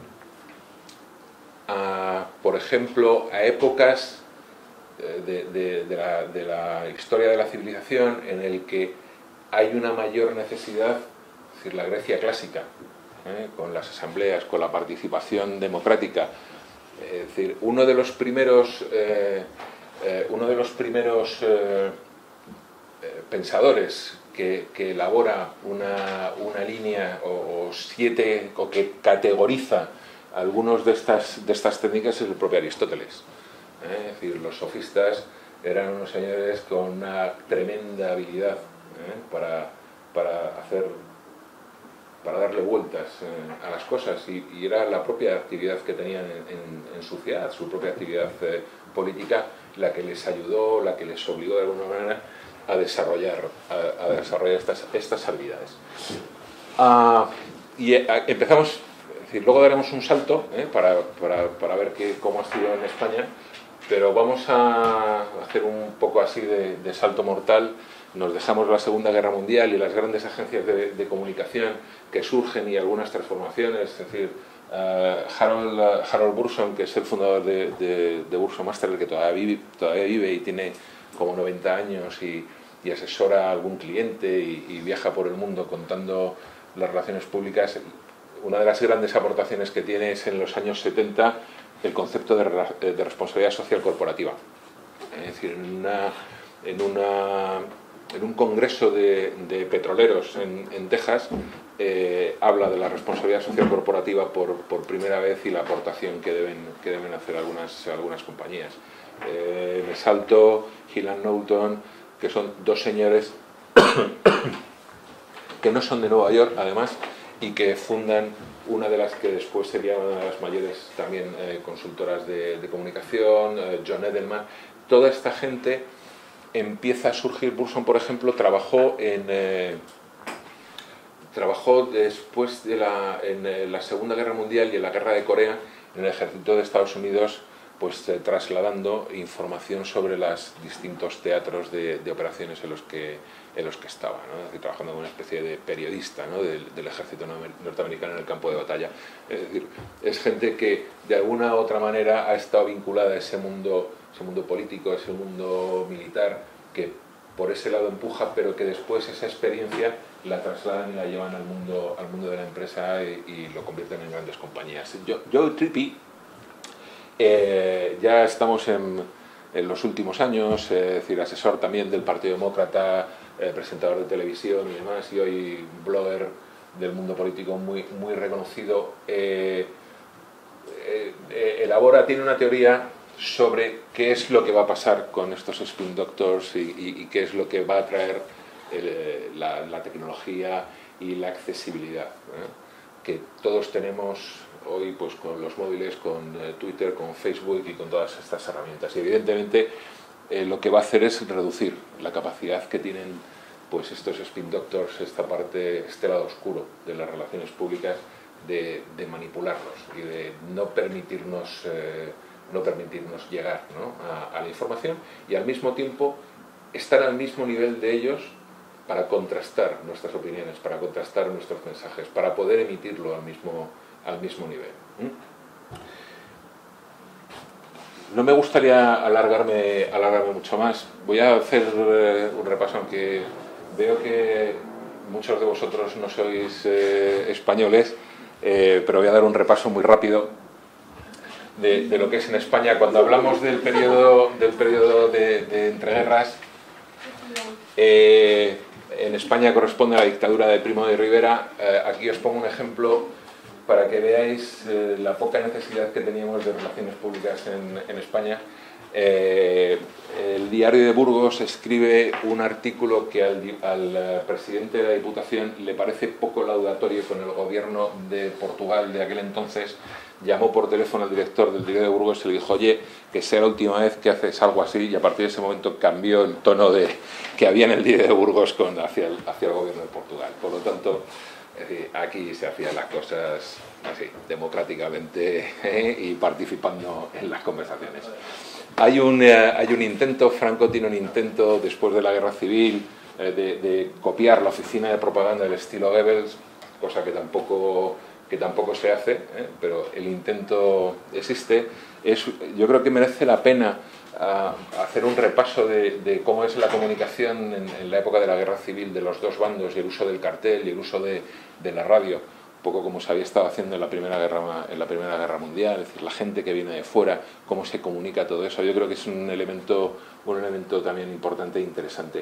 a, por ejemplo, a épocas de, de, de, la, de la historia de la civilización en el que hay una mayor necesidad, es decir, la Grecia clásica, ¿eh? con las asambleas, con la participación democrática. Es decir, uno de los primeros, eh, eh, uno de los primeros eh, eh, pensadores que, que elabora una, una línea o, o siete, o que categoriza algunos de estas, de estas técnicas es el propio Aristóteles. ¿eh? Es decir, los sofistas eran unos señores con una tremenda habilidad ¿eh? para, para hacer... para darle vueltas eh, a las cosas y, y era la propia actividad que tenían en, en, en su ciudad, su propia actividad eh, política, la que les ayudó, la que les obligó de alguna manera a desarrollar, a, a desarrollar estas, estas habilidades. Ah, y a, empezamos, es decir, luego daremos un salto eh, para, para, para ver qué, cómo ha sido en España, pero vamos a hacer un poco así de, de salto mortal. Nos dejamos la Segunda Guerra Mundial y las grandes agencias de, de comunicación que surgen y algunas transformaciones, es decir, uh, Harold, uh, Harold Burson, que es el fundador de, de, de Burson Master, que todavía vive, todavía vive y tiene como noventa años y, y asesora a algún cliente y, y viaja por el mundo contando las relaciones públicas. Una de las grandes aportaciones que tiene es en los años setenta el concepto de, de responsabilidad social corporativa. Es decir, en una... En una en un congreso de, de petroleros en, en Texas, eh, habla de la responsabilidad social corporativa por, por primera vez y la aportación que deben, que deben hacer algunas, algunas compañías. Eh, me salto Gillan Knowlton, que son dos señores que no son de Nueva York, además, y que fundan una de las que después sería una de las mayores también eh, consultoras de, de comunicación, eh, John Edelman. Toda esta gente empieza a surgir. Burson, por ejemplo, trabajó en eh, trabajó después de la, en eh, la Segunda Guerra Mundial y en la Guerra de Corea en el ejército de Estados Unidos, pues eh, trasladando información sobre los distintos teatros de, de operaciones en los que en los que estaba, ¿no? Es decir, trabajando como una especie de periodista, ¿no? del, del ejército norteamericano en el campo de batalla. Es decir, es gente que de alguna u otra manera ha estado vinculada a ese mundo, ese mundo político, a ese mundo militar, que por ese lado empuja, pero que después esa experiencia la trasladan y la llevan al mundo, al mundo de la empresa y, y lo convierten en grandes compañías. Joe Trippi, eh, ya estamos en, en los últimos años, eh, es decir, asesor también del Partido Demócrata, eh, presentador de televisión y demás, y hoy blogger del mundo político muy, muy reconocido, eh, eh, eh, elabora, tiene una teoría sobre qué es lo que va a pasar con estos spin doctors y, y, y qué es lo que va a traer el, la, la tecnología y la accesibilidad, ¿eh? que todos tenemos hoy pues con los móviles, con eh, Twitter, con Facebook y con todas estas herramientas. Y evidentemente eh, lo que va a hacer es reducir la capacidad que tienen pues estos spin doctors, esta parte, este lado oscuro de las relaciones públicas, de, de manipularnos y de no permitirnos eh, no permitirnos llegar, ¿no? a, a la información y al mismo tiempo estar al mismo nivel de ellos para contrastar nuestras opiniones, para contrastar nuestros mensajes, para poder emitirlo al mismo, al mismo nivel. ¿Mm? No me gustaría alargarme, alargarme mucho más. Voy a hacer eh, un repaso, aunque veo que muchos de vosotros no sois eh, españoles, eh, pero voy a dar un repaso muy rápido de, de lo que es en España. Cuando hablamos del periodo, del periodo de, de entreguerras, eh, en España corresponde a la dictadura de Primo de Rivera. Eh, aquí os pongo un ejemplo para que veáis eh, la poca necesidad que teníamos de relaciones públicas en, en España. Eh, el Diario de Burgos escribe un artículo que al, al presidente de la Diputación le parece poco laudatorio con el gobierno de Portugal de aquel entonces. Llamó por teléfono al director del Diario de Burgos y le dijo: oye, que sea la última vez que haces algo así, y a partir de ese momento cambió el tono de, que había en el Diario de Burgos con, hacia, el, hacia el gobierno de Portugal. Por lo tanto, es decir, aquí se hacían las cosas así, democráticamente, ¿eh? y participando en las conversaciones. Hay un, eh, hay un intento, Franco tiene un intento después de la guerra civil eh, de, de copiar la oficina de propaganda del estilo Goebbels, cosa que tampoco, que tampoco se hace, ¿eh? Pero el intento existe. Es, yo creo que merece la pena uh, hacer un repaso de, de cómo es la comunicación en, en la época de la guerra civil de los dos bandos, y el uso del cartel y el uso de, de la radio, un poco como se había estado haciendo en la Primera Guerra, en la Primera Guerra Mundial, es decir, la gente que viene de fuera, cómo se comunica todo eso. Yo creo que es un elemento, un elemento también importante e interesante.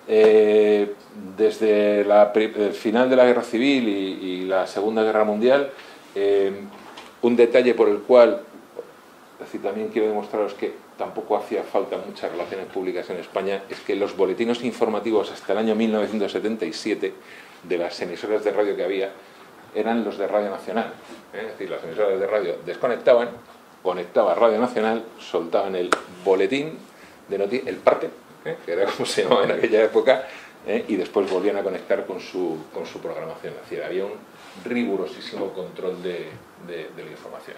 Eh, desde la, el final de la Guerra Civil y, y la Segunda Guerra Mundial, eh, un detalle por el cual, es decir, también quiero demostraros que tampoco hacía falta muchas relaciones públicas en España, es que los boletines informativos hasta el año mil novecientos setenta y siete de las emisoras de radio que había eran los de Radio Nacional, ¿eh? Es decir, las emisoras de radio desconectaban, conectaba Radio Nacional, soltaban el boletín de noticias, el parte, ¿eh? Que era como se llamaba en aquella época, ¿eh? Y después volvían a conectar con su, con su programación. Es decir, había un rigurosísimo control de, de, de la información.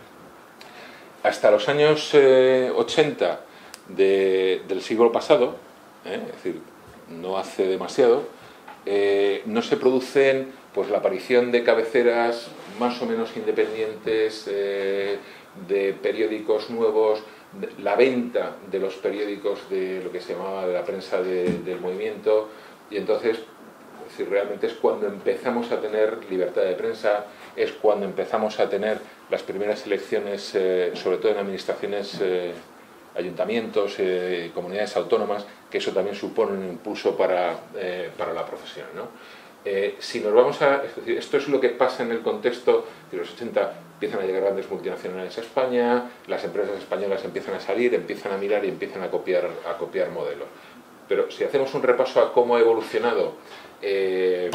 Hasta los años eh, ochenta de, del siglo pasado, ¿eh? Es decir, no hace demasiado, eh, no se producen pues la aparición de cabeceras más o menos independientes, eh, de periódicos nuevos, de, la venta de los periódicos de lo que se llamaba de la prensa de, del movimiento, y entonces si realmente es cuando empezamos a tener libertad de prensa, es cuando empezamos a tener las primeras elecciones, eh, sobre todo en administraciones, eh, ayuntamientos, eh, comunidades autónomas, que eso también supone un impulso para, eh, para la profesión, ¿no? Eh, si nos vamos a, es decir, esto es lo que pasa en el contexto de los ochenta, empiezan a llegar grandes multinacionales a España, las empresas españolas empiezan a salir, empiezan a mirar y empiezan a copiar, a copiar modelos. Pero si hacemos un repaso a cómo ha evolucionado eh,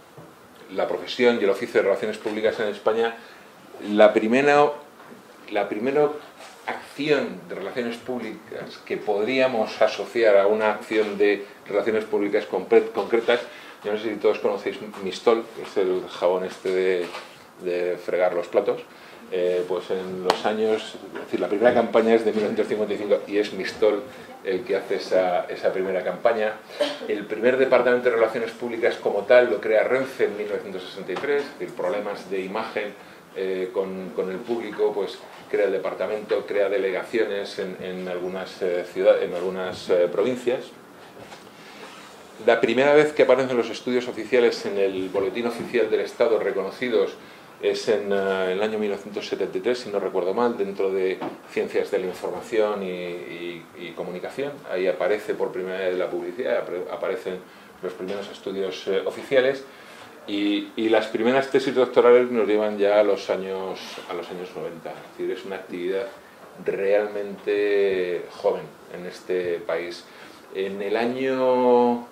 la profesión y el oficio de relaciones públicas en España, la primera, la primera acción de relaciones públicas que podríamos asociar a una acción de relaciones públicas concretas, yo no sé si todos conocéis Mistol, que es el jabón este de, de fregar los platos. Eh, pues en los años, es decir, la primera campaña es de mil novecientos cincuenta y cinco y es Mistol el que hace esa, esa primera campaña. El primer departamento de relaciones públicas como tal lo crea Renfe en mil novecientos sesenta y tres, es decir, problemas de imagen eh, con, con el público, pues crea el departamento, crea delegaciones en, en algunas eh, ciudades, en algunas eh, provincias. La primera vez que aparecen los estudios oficiales en el Boletín Oficial del Estado reconocidos es en uh, el año mil novecientos setenta y tres, si no recuerdo mal, dentro de Ciencias de la Información y, y, y Comunicación. Ahí aparece por primera vez la publicidad, aparecen los primeros estudios eh, oficiales, y, y las primeras tesis doctorales nos llevan ya a los años, a los años noventa. Es decir, es una actividad realmente joven en este país. En el año...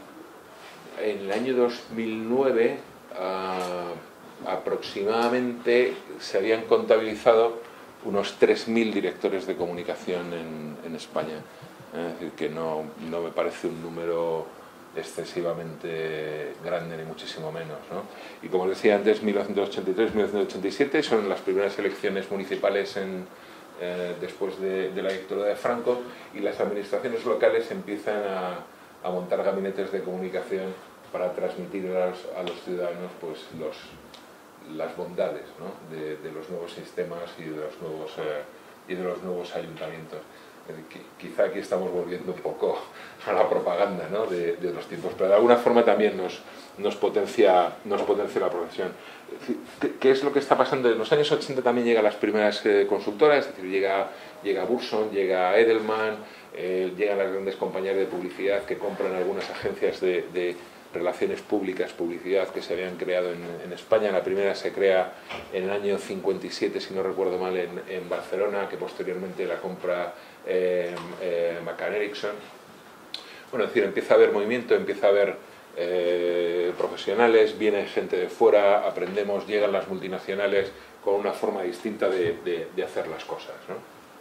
En el año dos mil nueve uh, aproximadamente se habían contabilizado unos tres mil directores de comunicación en, en España. Es decir, que no, no me parece un número excesivamente grande, ni muchísimo menos, ¿no? Y como os decía antes, mil novecientos ochenta y tres mil novecientos ochenta y siete son las primeras elecciones municipales en, eh, después de, de la dictadura de Franco, y las administraciones locales empiezan a a montar gabinetes de comunicación para transmitir a los, a los ciudadanos pues, los, las bondades, ¿no? de, de los nuevos sistemas y de los nuevos, eh, y de los nuevos ayuntamientos. Quizá aquí estamos volviendo un poco a la propaganda, ¿no?, de, de los tiempos, pero de alguna forma también nos, nos, potencia, nos potencia la profesión. ¿Qué, ¿Qué es lo que está pasando? En los años ochenta también llegan las primeras eh, consultoras, es decir, llega, llega Burson, llega Edelman, eh, llegan las grandes compañías de publicidad que compran algunas agencias de, de relaciones públicas, publicidad, que se habían creado en, en España. La primera se crea en el año cincuenta y siete, si no recuerdo mal, en, en Barcelona, que posteriormente la compra eh, eh, McCann Erickson. Bueno, es decir, empieza a haber movimiento, empieza a haber eh, profesionales, viene gente de fuera, aprendemos, llegan las multinacionales con una forma distinta de, de, de hacer las cosas, ¿no?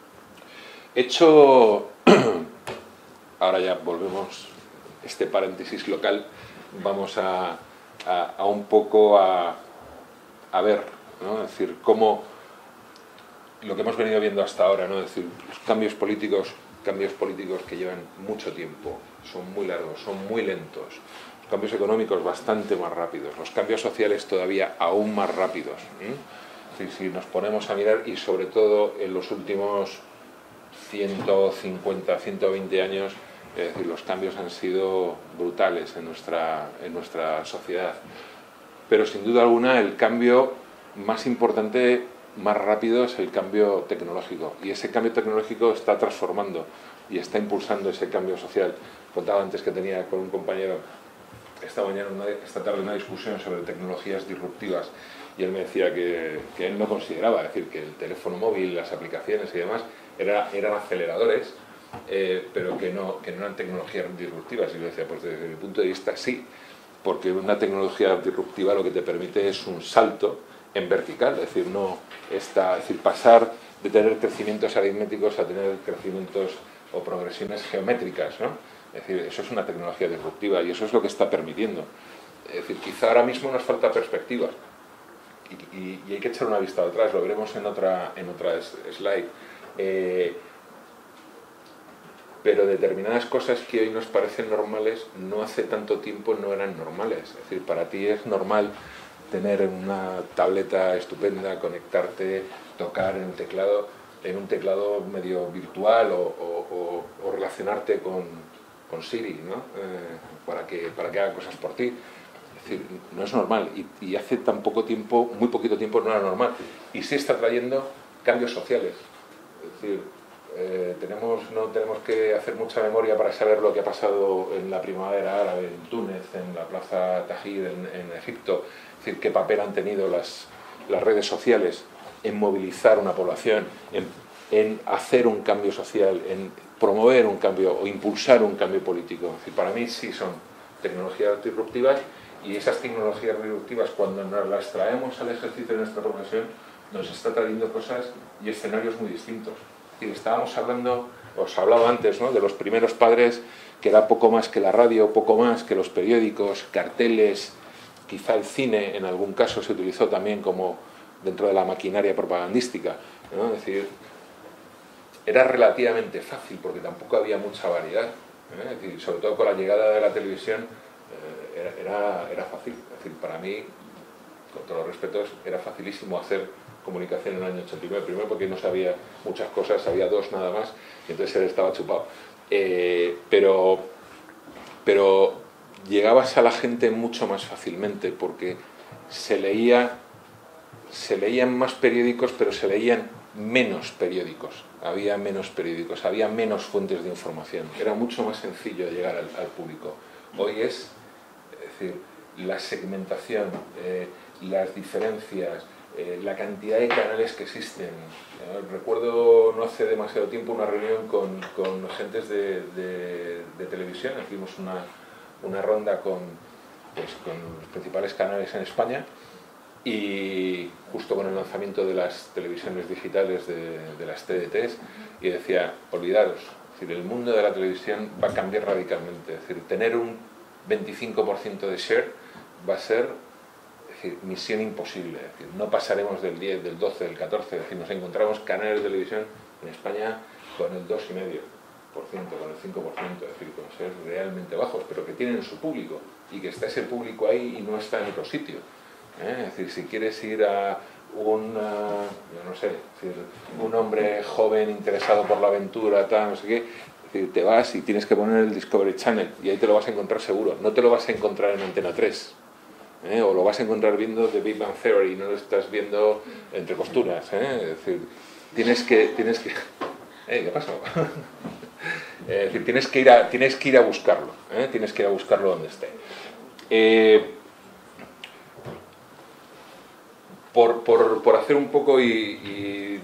Hecho, ahora ya volvemos, este paréntesis local, vamos a, a, a un poco a, a ver, ¿no?, es decir, cómo lo que hemos venido viendo hasta ahora, ¿no?, es decir, los cambios políticos, cambios políticos que llevan mucho tiempo, son muy largos, son muy lentos, los cambios económicos bastante más rápidos, los cambios sociales todavía aún más rápidos, ¿eh? Es decir, si nos ponemos a mirar, y sobre todo en los últimos ciento cincuenta, ciento veinte años, es decir, los cambios han sido brutales en nuestra, en nuestra sociedad. Pero sin duda alguna el cambio más importante, más rápido, es el cambio tecnológico. Y ese cambio tecnológico está transformando y está impulsando ese cambio social. Contaba antes que tenía con un compañero esta mañana, una, esta tarde, una discusión sobre tecnologías disruptivas, y él me decía que, que él no consideraba, es decir, que el teléfono móvil, las aplicaciones y demás era, eran aceleradores, eh, pero que no, que no eran tecnologías disruptivas. Y yo decía, pues desde mi punto de vista sí, porque una tecnología disruptiva lo que te permite es un salto en vertical, es decir, no está, es decir, pasar de tener crecimientos aritméticos a tener crecimientos o progresiones geométricas, ¿no? Es decir, eso es una tecnología disruptiva y eso es lo que está permitiendo. Es decir, quizá ahora mismo nos falta perspectiva y, y, y hay que echar una vista atrás, lo veremos en otra, en otra slide. Eh, pero determinadas cosas que hoy nos parecen normales, no hace tanto tiempo no eran normales. Es decir, para ti es normal tener una tableta estupenda, conectarte, tocar en un teclado, en un teclado medio virtual o, o, o, o relacionarte con, con Siri, ¿no? Eh, para que, para que haga cosas por ti. Es decir, no es normal y, y hace tan poco tiempo, muy poquito tiempo no era normal. Y sí está trayendo cambios sociales. Es decir, eh, tenemos, no tenemos que hacer mucha memoria para saber lo que ha pasado en la primavera árabe, en Túnez, en la plaza Tahrir, en, en Egipto. Es decir, qué papel han tenido las, las redes sociales en movilizar una población, en, en hacer un cambio social, en promover un cambio o impulsar un cambio político. Es decir, para mí sí son tecnologías disruptivas, y esas tecnologías disruptivas, cuando nos las traemos al ejercicio de nuestra profesión, nos está trayendo cosas y escenarios muy distintos. Es decir, estábamos hablando, os hablaba antes, ¿no?, de los primeros padres, que era poco más que la radio, poco más que los periódicos, carteles, quizá el cine en algún caso se utilizó también como dentro de la maquinaria propagandística, ¿no? Es decir, era relativamente fácil porque tampoco había mucha variedad, ¿eh? Es decir, sobre todo con la llegada de la televisión eh, era, era, era fácil. Es decir, para mí, con todos los respetos, era facilísimo hacer comunicación en el año ochenta y nueve, primero porque no sabía muchas cosas, sabía dos nada más, y entonces él estaba chupado. Eh, pero, pero llegabas a la gente mucho más fácilmente porque se leía, se leían más periódicos, pero se leían menos periódicos, había menos periódicos, había menos fuentes de información, era mucho más sencillo llegar al, al público. Hoy es, es decir, la segmentación, eh, las diferencias, eh, la cantidad de canales que existen. Eh, recuerdo no hace demasiado tiempo una reunión con, con gentes de, de, de televisión, hicimos una, una ronda con, pues, con los principales canales en España, y justo con el lanzamiento de las televisiones digitales, de, de las T D Ts, y decía, olvidaros, es decir, el mundo de la televisión va a cambiar radicalmente, es decir, tener un veinticinco por ciento de share va a ser, es decir, misión imposible, es decir, no pasaremos del diez, del doce, del catorce, es decir, nos encontramos canales de televisión en España con el dos coma cinco por ciento, con el cinco por ciento, es decir, con ser realmente bajos, pero que tienen su público, y que está ese público ahí y no está en otro sitio. ¿Eh? Es decir, si quieres ir a un, uh, yo no sé, es decir, un hombre joven interesado por la aventura, tal, no sé qué, es decir, te vas y tienes que poner el Discovery Channel y ahí te lo vas a encontrar seguro. No te lo vas a encontrar en Antena tres, ¿eh? O lo vas a encontrar viendo The Big Bang Theory, no lo estás viendo entre costuras, ¿eh? Es decir, tienes que... Tienes que ¿eh? ¿Qué pasó? Es decir, tienes que ir a, tienes que ir a buscarlo, ¿eh? Tienes que ir a buscarlo donde esté. Eh, por, por, por hacer un poco y, y,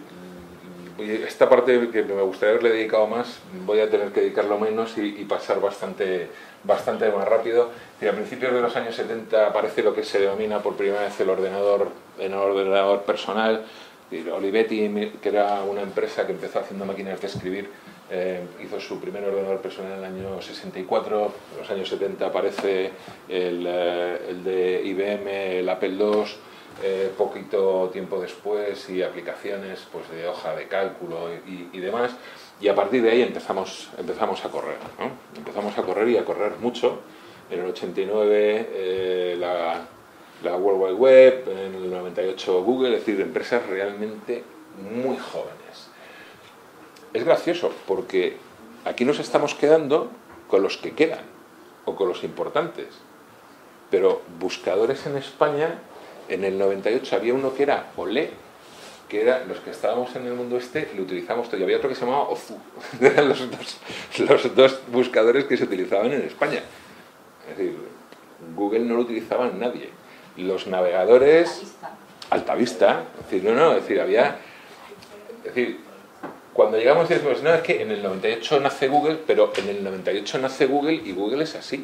y esta parte que me gustaría haberle dedicado más, voy a tener que dedicarlo menos y, y pasar bastante, bastante más rápido. Y a principios de los años setenta aparece lo que se denomina por primera vez el ordenador, el ordenador personal. Olivetti, que era una empresa que empezó haciendo máquinas de escribir, eh, hizo su primer ordenador personal en el año sesenta y cuatro. En los años setenta aparece el, eh, el de I B M, el Apple dos, eh, poquito tiempo después, y aplicaciones pues, de hoja de cálculo y, y demás. Y a partir de ahí empezamos, empezamos a correr, ¿no? Empezamos a correr y a correr mucho. En el ochenta y nueve eh, la... la World Wide Web, en el noventa y ocho Google, es decir, empresas realmente muy jóvenes. Es gracioso porque aquí nos estamos quedando con los que quedan o con los importantes, pero buscadores en España, en el noventa y ocho había uno que era Olé, que era los que estábamos en el mundo este, lo utilizamos todo, y había otro que se llamaba Ozu. Eran los dos, los dos buscadores que se utilizaban en España. Es decir, Google no lo utilizaba nadie. Los navegadores, Altavista, Altavista es decir, no, no, es decir, había, es decir, cuando llegamos y decimos, no, es que en el noventa y ocho nace Google, pero en el noventa y ocho nace Google y Google es así.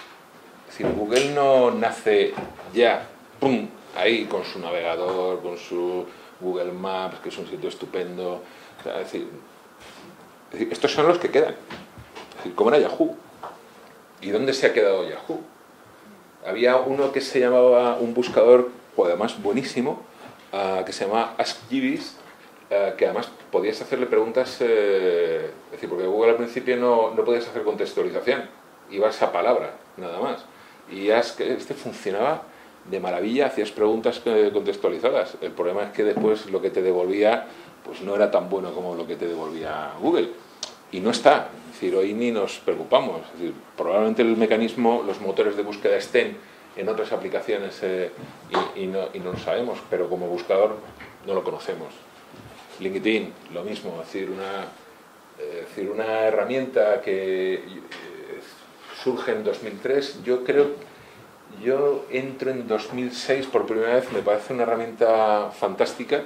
Es decir, Google no nace ya, pum, ahí con su navegador, con su Google Maps, que es un sitio estupendo. O sea, es, decir, es decir, estos son los que quedan. Es decir, ¿cómo era Yahoo? ¿Y dónde se ha quedado Yahoo? Había uno que se llamaba, un buscador, pues además buenísimo, uh, que se llamaba Ask Jeeves, uh, que además podías hacerle preguntas, eh, es decir, porque Google al principio no, no podías hacer contextualización, ibas a palabra, nada más. Y Ask, este funcionaba de maravilla, hacías preguntas contextualizadas. El problema es que después lo que te devolvía pues no era tan bueno como lo que te devolvía Google. Y no está, es decir, hoy ni nos preocupamos. Es decir, probablemente el mecanismo, los motores de búsqueda estén en otras aplicaciones eh, y, y, no, y no lo sabemos, pero como buscador no lo conocemos. LinkedIn, lo mismo, es decir, una, es decir, una herramienta que eh, surge en dos mil tres, yo creo, yo entro en dos mil seis por primera vez, me parece una herramienta fantástica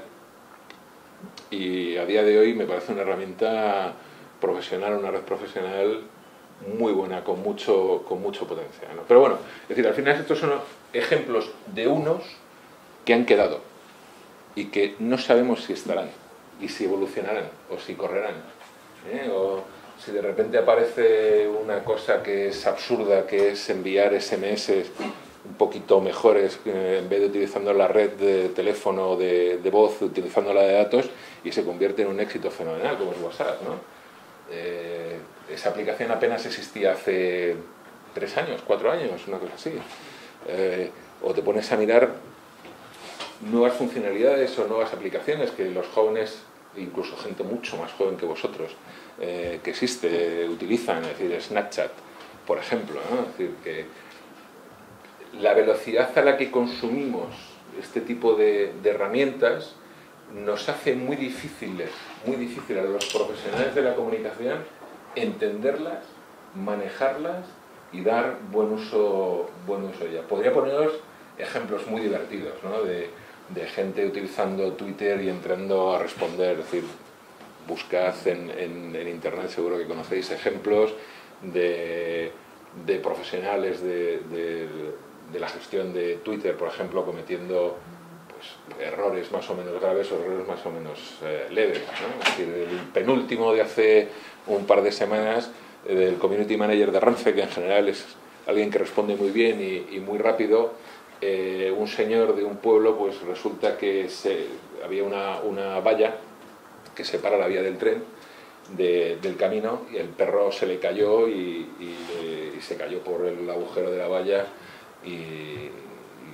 y a día de hoy me parece una herramienta profesional, una red profesional muy buena, con mucho, con mucho potencial, ¿no? Pero bueno, es decir, al final estos son ejemplos de unos que han quedado y que no sabemos si estarán y si evolucionarán o si correrán, ¿eh? O si de repente aparece una cosa que es absurda, que es enviar ese eme ese un poquito mejores, eh, en vez de utilizando la red de teléfono de, de voz, utilizando la de datos, y se convierte en un éxito fenomenal como es WhatsApp, ¿no? Eh, esa aplicación apenas existía hace tres años, cuatro años, una cosa así. Eh, o te pones a mirar nuevas funcionalidades o nuevas aplicaciones que los jóvenes, incluso gente mucho más joven que vosotros, eh, que existe, utilizan, es decir, Snapchat, por ejemplo, ¿no? Es decir, que la velocidad a la que consumimos este tipo de, de herramientas nos hace muy difíciles, muy difícil a los profesionales de la comunicación entenderlas, manejarlas y dar buen uso, buen uso de ellas. Podría poneros ejemplos muy divertidos, ¿no? de, de gente utilizando Twitter y entrando a responder, es decir, buscad en, en, en internet, seguro que conocéis ejemplos de, de profesionales de, de, de la gestión de Twitter, por ejemplo, cometiendo pues, errores más o menos graves o errores más o menos eh, leves, ¿no? Es decir, el penúltimo de hace un par de semanas, eh, del community manager de Renfe, que en general es alguien que responde muy bien y, y muy rápido, eh, un señor de un pueblo, pues resulta que se, había una, una valla que separa la vía del tren de, del camino, y el perro se le cayó y, y, y se cayó por el agujero de la valla y, y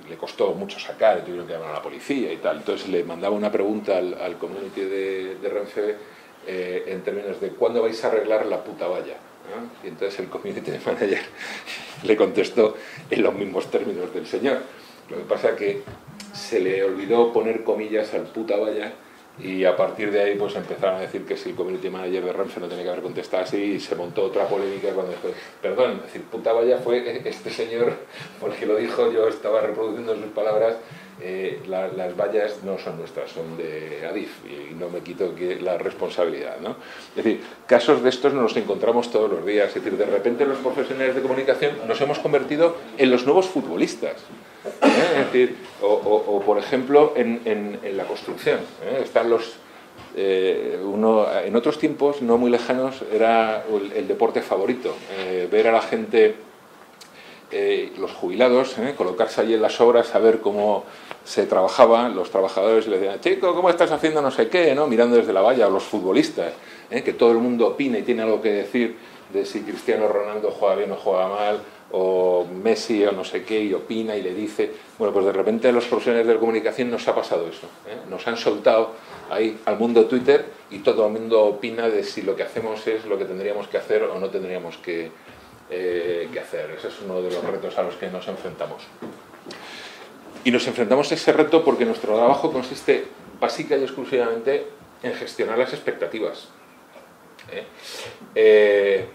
le costó mucho sacar, tuvieron que llamar a la policía y tal. Entonces le mandaba una pregunta al, al community de, de Renfe eh, en términos de ¿cuándo vais a arreglar la puta valla? ¿no? Y entonces el community manager le contestó en los mismos términos del señor. Lo que pasa es que se le olvidó poner comillas al puta valla y a partir de ahí pues empezaron a decir que si el community manager de Renfe no tenía que haber contestado así y se montó otra polémica cuando dijo, perdón, es decir, puta valla fue este señor porque lo dijo, yo estaba reproduciendo sus palabras, eh, la, las vallas no son nuestras, son de Adif y no me quito que la responsabilidad, ¿no? Es decir, casos de estos nos los encontramos todos los días, es decir, de repente los profesionales de comunicación nos hemos convertido en los nuevos futbolistas. ¿Eh? Es decir, o, o, o por ejemplo en, en, en la construcción, ¿eh? Están los eh, uno, en otros tiempos no muy lejanos era el, el deporte favorito, eh, ver a la gente, eh, los jubilados, ¿eh? colocarse allí en las obras a ver cómo se trabajaba, los trabajadores le decían, chico, ¿cómo estás haciendo no sé qué? ¿no? Mirando desde la valla, o los futbolistas, ¿eh? que todo el mundo opina y tiene algo que decir de si Cristiano Ronaldo juega bien o juega mal, o Messi o no sé qué, y opina y le dice. Bueno, pues de repente a los profesionales de la comunicación nos ha pasado eso, ¿eh? Nos han soltado ahí al mundo Twitter y todo el mundo opina de si lo que hacemos es lo que tendríamos que hacer o no tendríamos que, eh, que hacer. Ese es uno de los retos a los que nos enfrentamos. Y nos enfrentamos a ese reto porque nuestro trabajo consiste básica y exclusivamente en gestionar las expectativas. ¿Eh? Eh,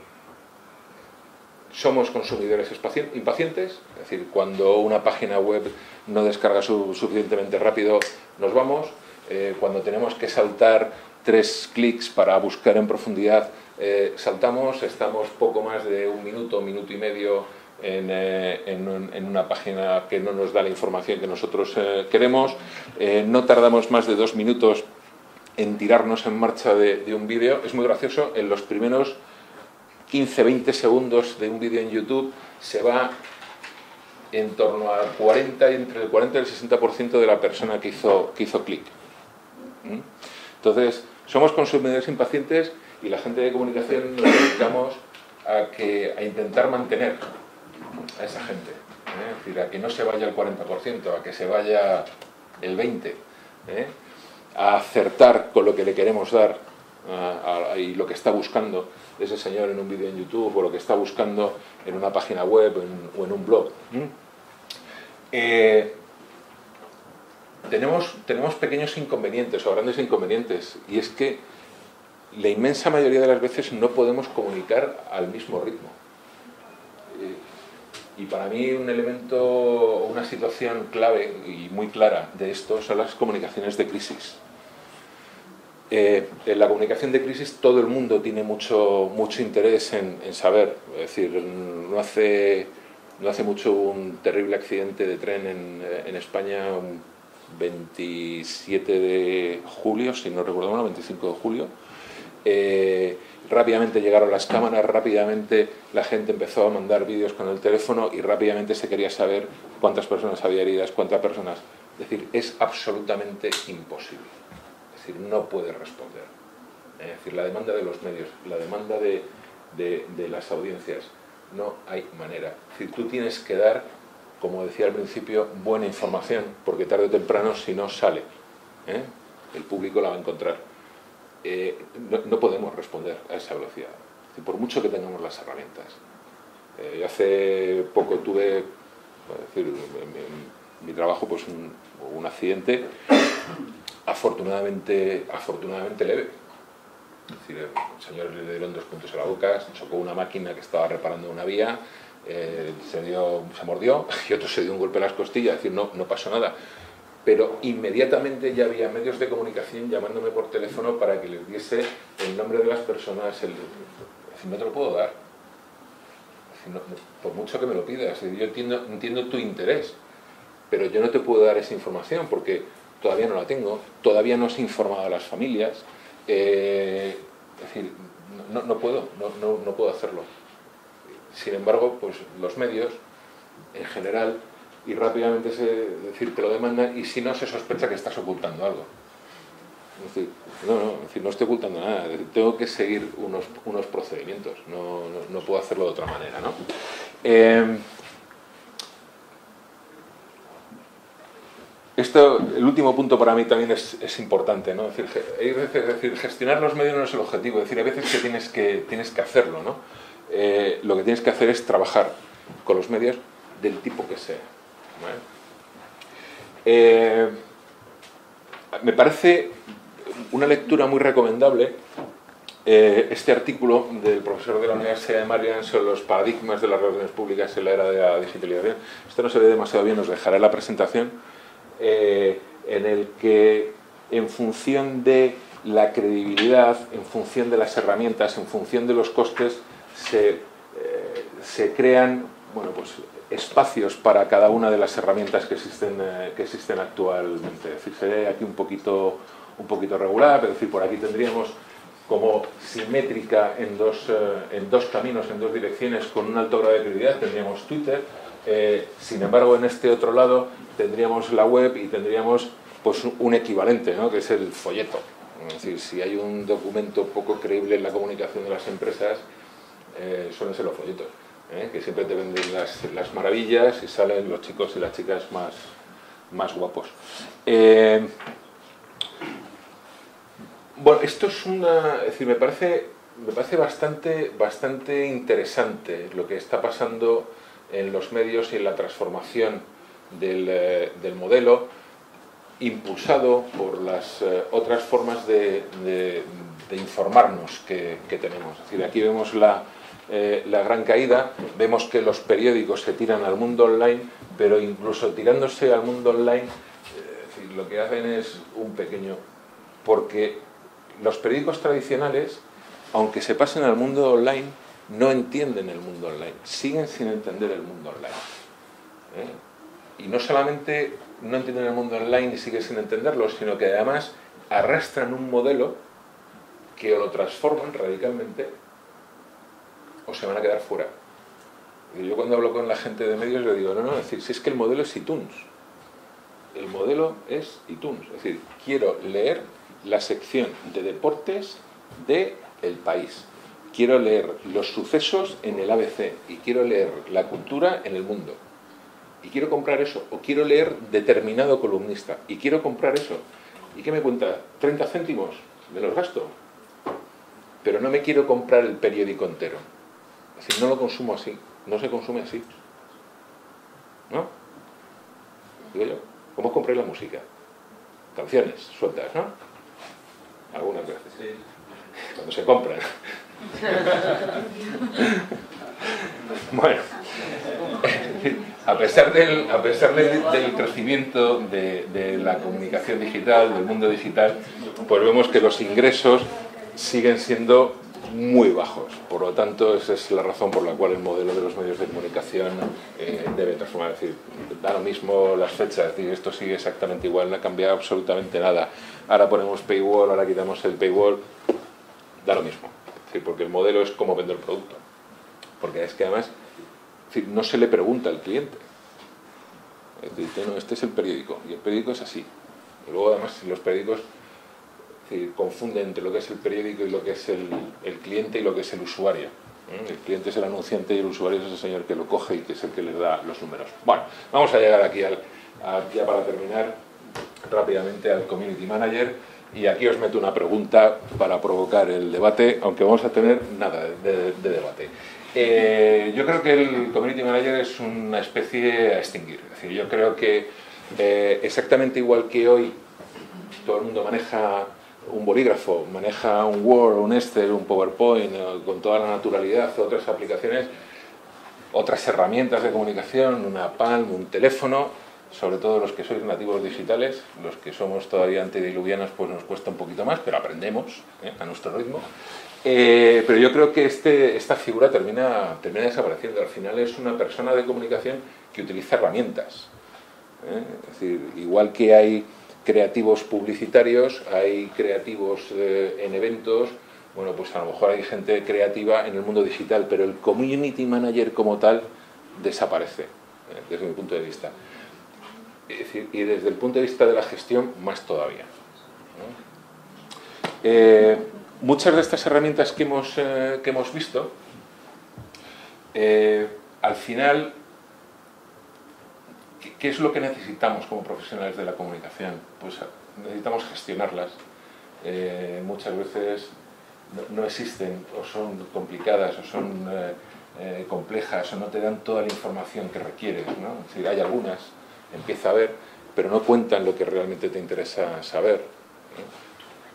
Somos consumidores impacientes, es decir, cuando una página web no descarga su, suficientemente rápido, nos vamos. Eh, cuando tenemos que saltar tres clics para buscar en profundidad, eh, saltamos. Estamos poco más de un minuto, un minuto y medio en, eh, en, en una página que no nos da la información que nosotros eh, queremos. Eh, no tardamos más de dos minutos en tirarnos en marcha de, de un vídeo. Es muy gracioso, en los primeros quince a veinte segundos de un vídeo en YouTube se va en torno al cuarenta, entre el cuarenta y el sesenta por ciento de la persona que hizo, que hizo clic. ¿Mm? Entonces, somos consumidores impacientes y la gente de comunicación nos dedicamos a, que, a intentar mantener a esa gente. ¿eh? Es decir, a que no se vaya el cuarenta por ciento, a que se vaya el veinte por ciento, ¿eh? a acertar con lo que le queremos dar a, a, y lo que está buscando ese señor en un vídeo en YouTube o lo que está buscando en una página web en, o en un blog. ¿Mm? Eh, tenemos, tenemos pequeños inconvenientes o grandes inconvenientes y es que la inmensa mayoría de las veces no podemos comunicar al mismo ritmo. Eh, y para mí un elemento, una situación clave y muy clara de esto son las comunicaciones de crisis. Eh, en la comunicación de crisis todo el mundo tiene mucho, mucho interés en, en saber. Es decir, no hace, no hace mucho un terrible accidente de tren en, en España, un veintisiete de julio, si no recuerdo mal, veinticinco de julio. Eh, rápidamente llegaron las cámaras, rápidamente la gente empezó a mandar vídeos con el teléfono y rápidamente se quería saber cuántas personas había heridas, cuántas personas. Es decir, es absolutamente imposible. Es decir, no puede responder. Es decir, la demanda de los medios, la demanda de, de, de las audiencias, no hay manera. Es decir, tú tienes que dar, como decía al principio, buena información, porque tarde o temprano, si no sale, ¿eh? el público la va a encontrar. Eh, no, no podemos responder a esa velocidad, es decir, por mucho que tengamos las herramientas. Eh, yo hace poco tuve, es decir, en, en mi trabajo, pues un, un accidente afortunadamente, afortunadamente leve. Es decir, el señor le dieron dos puntos a la boca, se chocó una máquina que estaba reparando una vía, eh, se, dio, se mordió y otro se dio un golpe a las costillas, es decir, no, no pasó nada. Pero inmediatamente ya había medios de comunicación llamándome por teléfono para que les diese el nombre de las personas. El, es decir, no te lo puedo dar. Es decir, no, no, por mucho que me lo pidas. Es decir, yo entiendo, entiendo tu interés, pero yo no te puedo dar esa información porque todavía no la tengo, todavía no se ha informado a las familias. Eh, es decir, no, no puedo, no, no, no puedo hacerlo. Sin embargo, pues los medios, en general, y rápidamente se decir, te lo demandan, y si no, se sospecha que estás ocultando algo. Es decir, no, no, es decir, no estoy ocultando nada, es decir, tengo que seguir unos, unos procedimientos, no, no, no puedo hacerlo de otra manera, ¿no? Eh, esto, el último punto para mí también es, es importante, ¿no? Es decir, hay veces, es decir, gestionar los medios no es el objetivo, es decir, hay veces que tienes que, tienes que hacerlo, ¿no? Eh, lo que tienes que hacer es trabajar con los medios del tipo que sea, ¿vale? Eh, me parece una lectura muy recomendable eh, este artículo del profesor de la Universidad de Maryland sobre los paradigmas de las relaciones públicas en la era de la digitalización. Esto no se ve demasiado bien, os dejaré la presentación, eh, en el que en función de la credibilidad, en función de las herramientas, en función de los costes, se, eh, se crean, bueno, pues, espacios para cada una de las herramientas que existen, eh, que existen actualmente. Es decir, se ve aquí un poquito, un poquito regular, pero es decir, por aquí tendríamos como simétrica en dos, eh, en dos caminos, en dos direcciones, con un alto grado de credibilidad, tendríamos Twitter. Eh, sin embargo, en este otro lado tendríamos la web y tendríamos, pues, un equivalente, ¿no?, que es el folleto. Es decir, si hay un documento poco creíble en la comunicación de las empresas, eh, suelen ser los folletos, ¿eh?, que siempre te venden las, las maravillas y salen los chicos y las chicas más, más guapos. Eh, bueno, esto es una... Es decir, me parece, me parece bastante, bastante interesante lo que está pasando en los medios y en la transformación del, eh, del modelo, impulsado por las eh, otras formas de, de, de informarnos que, que tenemos. Es decir, aquí vemos la, eh, la gran caída, vemos que los periódicos se tiran al mundo online, pero incluso tirándose al mundo online, eh, es decir, lo que hacen es un pequeño... Porque los periódicos tradicionales, aunque se pasen al mundo online, no entienden el mundo online, siguen sin entender el mundo online. ¿Eh? Y no solamente no entienden el mundo online y siguen sin entenderlo, sino que además arrastran un modelo que o lo transforman radicalmente o se van a quedar fuera. Y yo cuando hablo con la gente de medios le digo, no, no, es decir, si es que el modelo es iTunes. El modelo es iTunes. Es decir, quiero leer la sección de deportes de El País. Quiero leer los sucesos en el A B C y quiero leer la cultura en El Mundo. Y quiero comprar eso, o quiero leer determinado columnista, y quiero comprar eso. ¿Y qué me cuenta? ¿treinta céntimos? Me los gasto. Pero no me quiero comprar el periódico entero. Es decir, no lo consumo así, no se consume así. ¿No? Digo yo, ¿cómo compré la música? Canciones sueltas, ¿no? Algunas veces. Sí. Cuando se compran. Bueno, a pesar del, a pesar del, del crecimiento de, de la comunicación digital, del mundo digital, pues vemos que los ingresos siguen siendo muy bajos. Por lo tanto, esa es la razón por la cual el modelo de los medios de comunicación eh, debe transformar. Es decir, da lo mismo las fechas, es decir, esto sigue exactamente igual, no ha cambiado absolutamente nada. Ahora ponemos paywall, ahora quitamos el paywall, da lo mismo. Es decir, porque el modelo es cómo vendo el producto. Porque es que además, es decir, no se le pregunta al cliente. Es decir, no, este es el periódico, y el periódico es así. Y luego además los periódicos, es decir, confunden entre lo que es el periódico y lo que es el, el cliente y lo que es el usuario. El cliente es el anunciante y el usuario es el señor que lo coge y que es el que les da los números. Bueno, vamos a llegar aquí, al, a, ya para terminar, rápidamente al Community Manager, y aquí os meto una pregunta para provocar el debate, aunque vamos a tener nada de, de, de debate. Eh, yo creo que el Community Manager es una especie a extinguir. Es decir, yo creo que eh, exactamente igual que hoy todo el mundo maneja un bolígrafo, maneja un Word, un Excel, un PowerPoint, eh, con toda la naturalidad, otras aplicaciones, otras herramientas de comunicación, una Palm, un teléfono, sobre todo los que sois nativos digitales, los que somos todavía antediluvianos, pues nos cuesta un poquito más, pero aprendemos, ¿eh?, a nuestro ritmo. Eh, pero yo creo que este, esta figura termina, termina desapareciendo. Al final es una persona de comunicación que utiliza herramientas. ¿eh? Es decir, igual que hay creativos publicitarios, hay creativos eh, en eventos, bueno, pues a lo mejor hay gente creativa en el mundo digital, pero el community manager como tal desaparece, ¿eh? desde mi punto de vista. Es decir, y desde el punto de vista de la gestión, más todavía. ¿no? Eh, muchas de estas herramientas que hemos, eh, que hemos visto, eh, al final ¿qué es lo que necesitamos como profesionales de la comunicación? Pues necesitamos gestionarlas. Eh, muchas veces no, no existen, o son complicadas, o son eh, eh, complejas, o no te dan toda la información que requieres, ¿no? Es decir, hay algunas, empieza a ver, pero no cuentan lo que realmente te interesa saber, ¿no?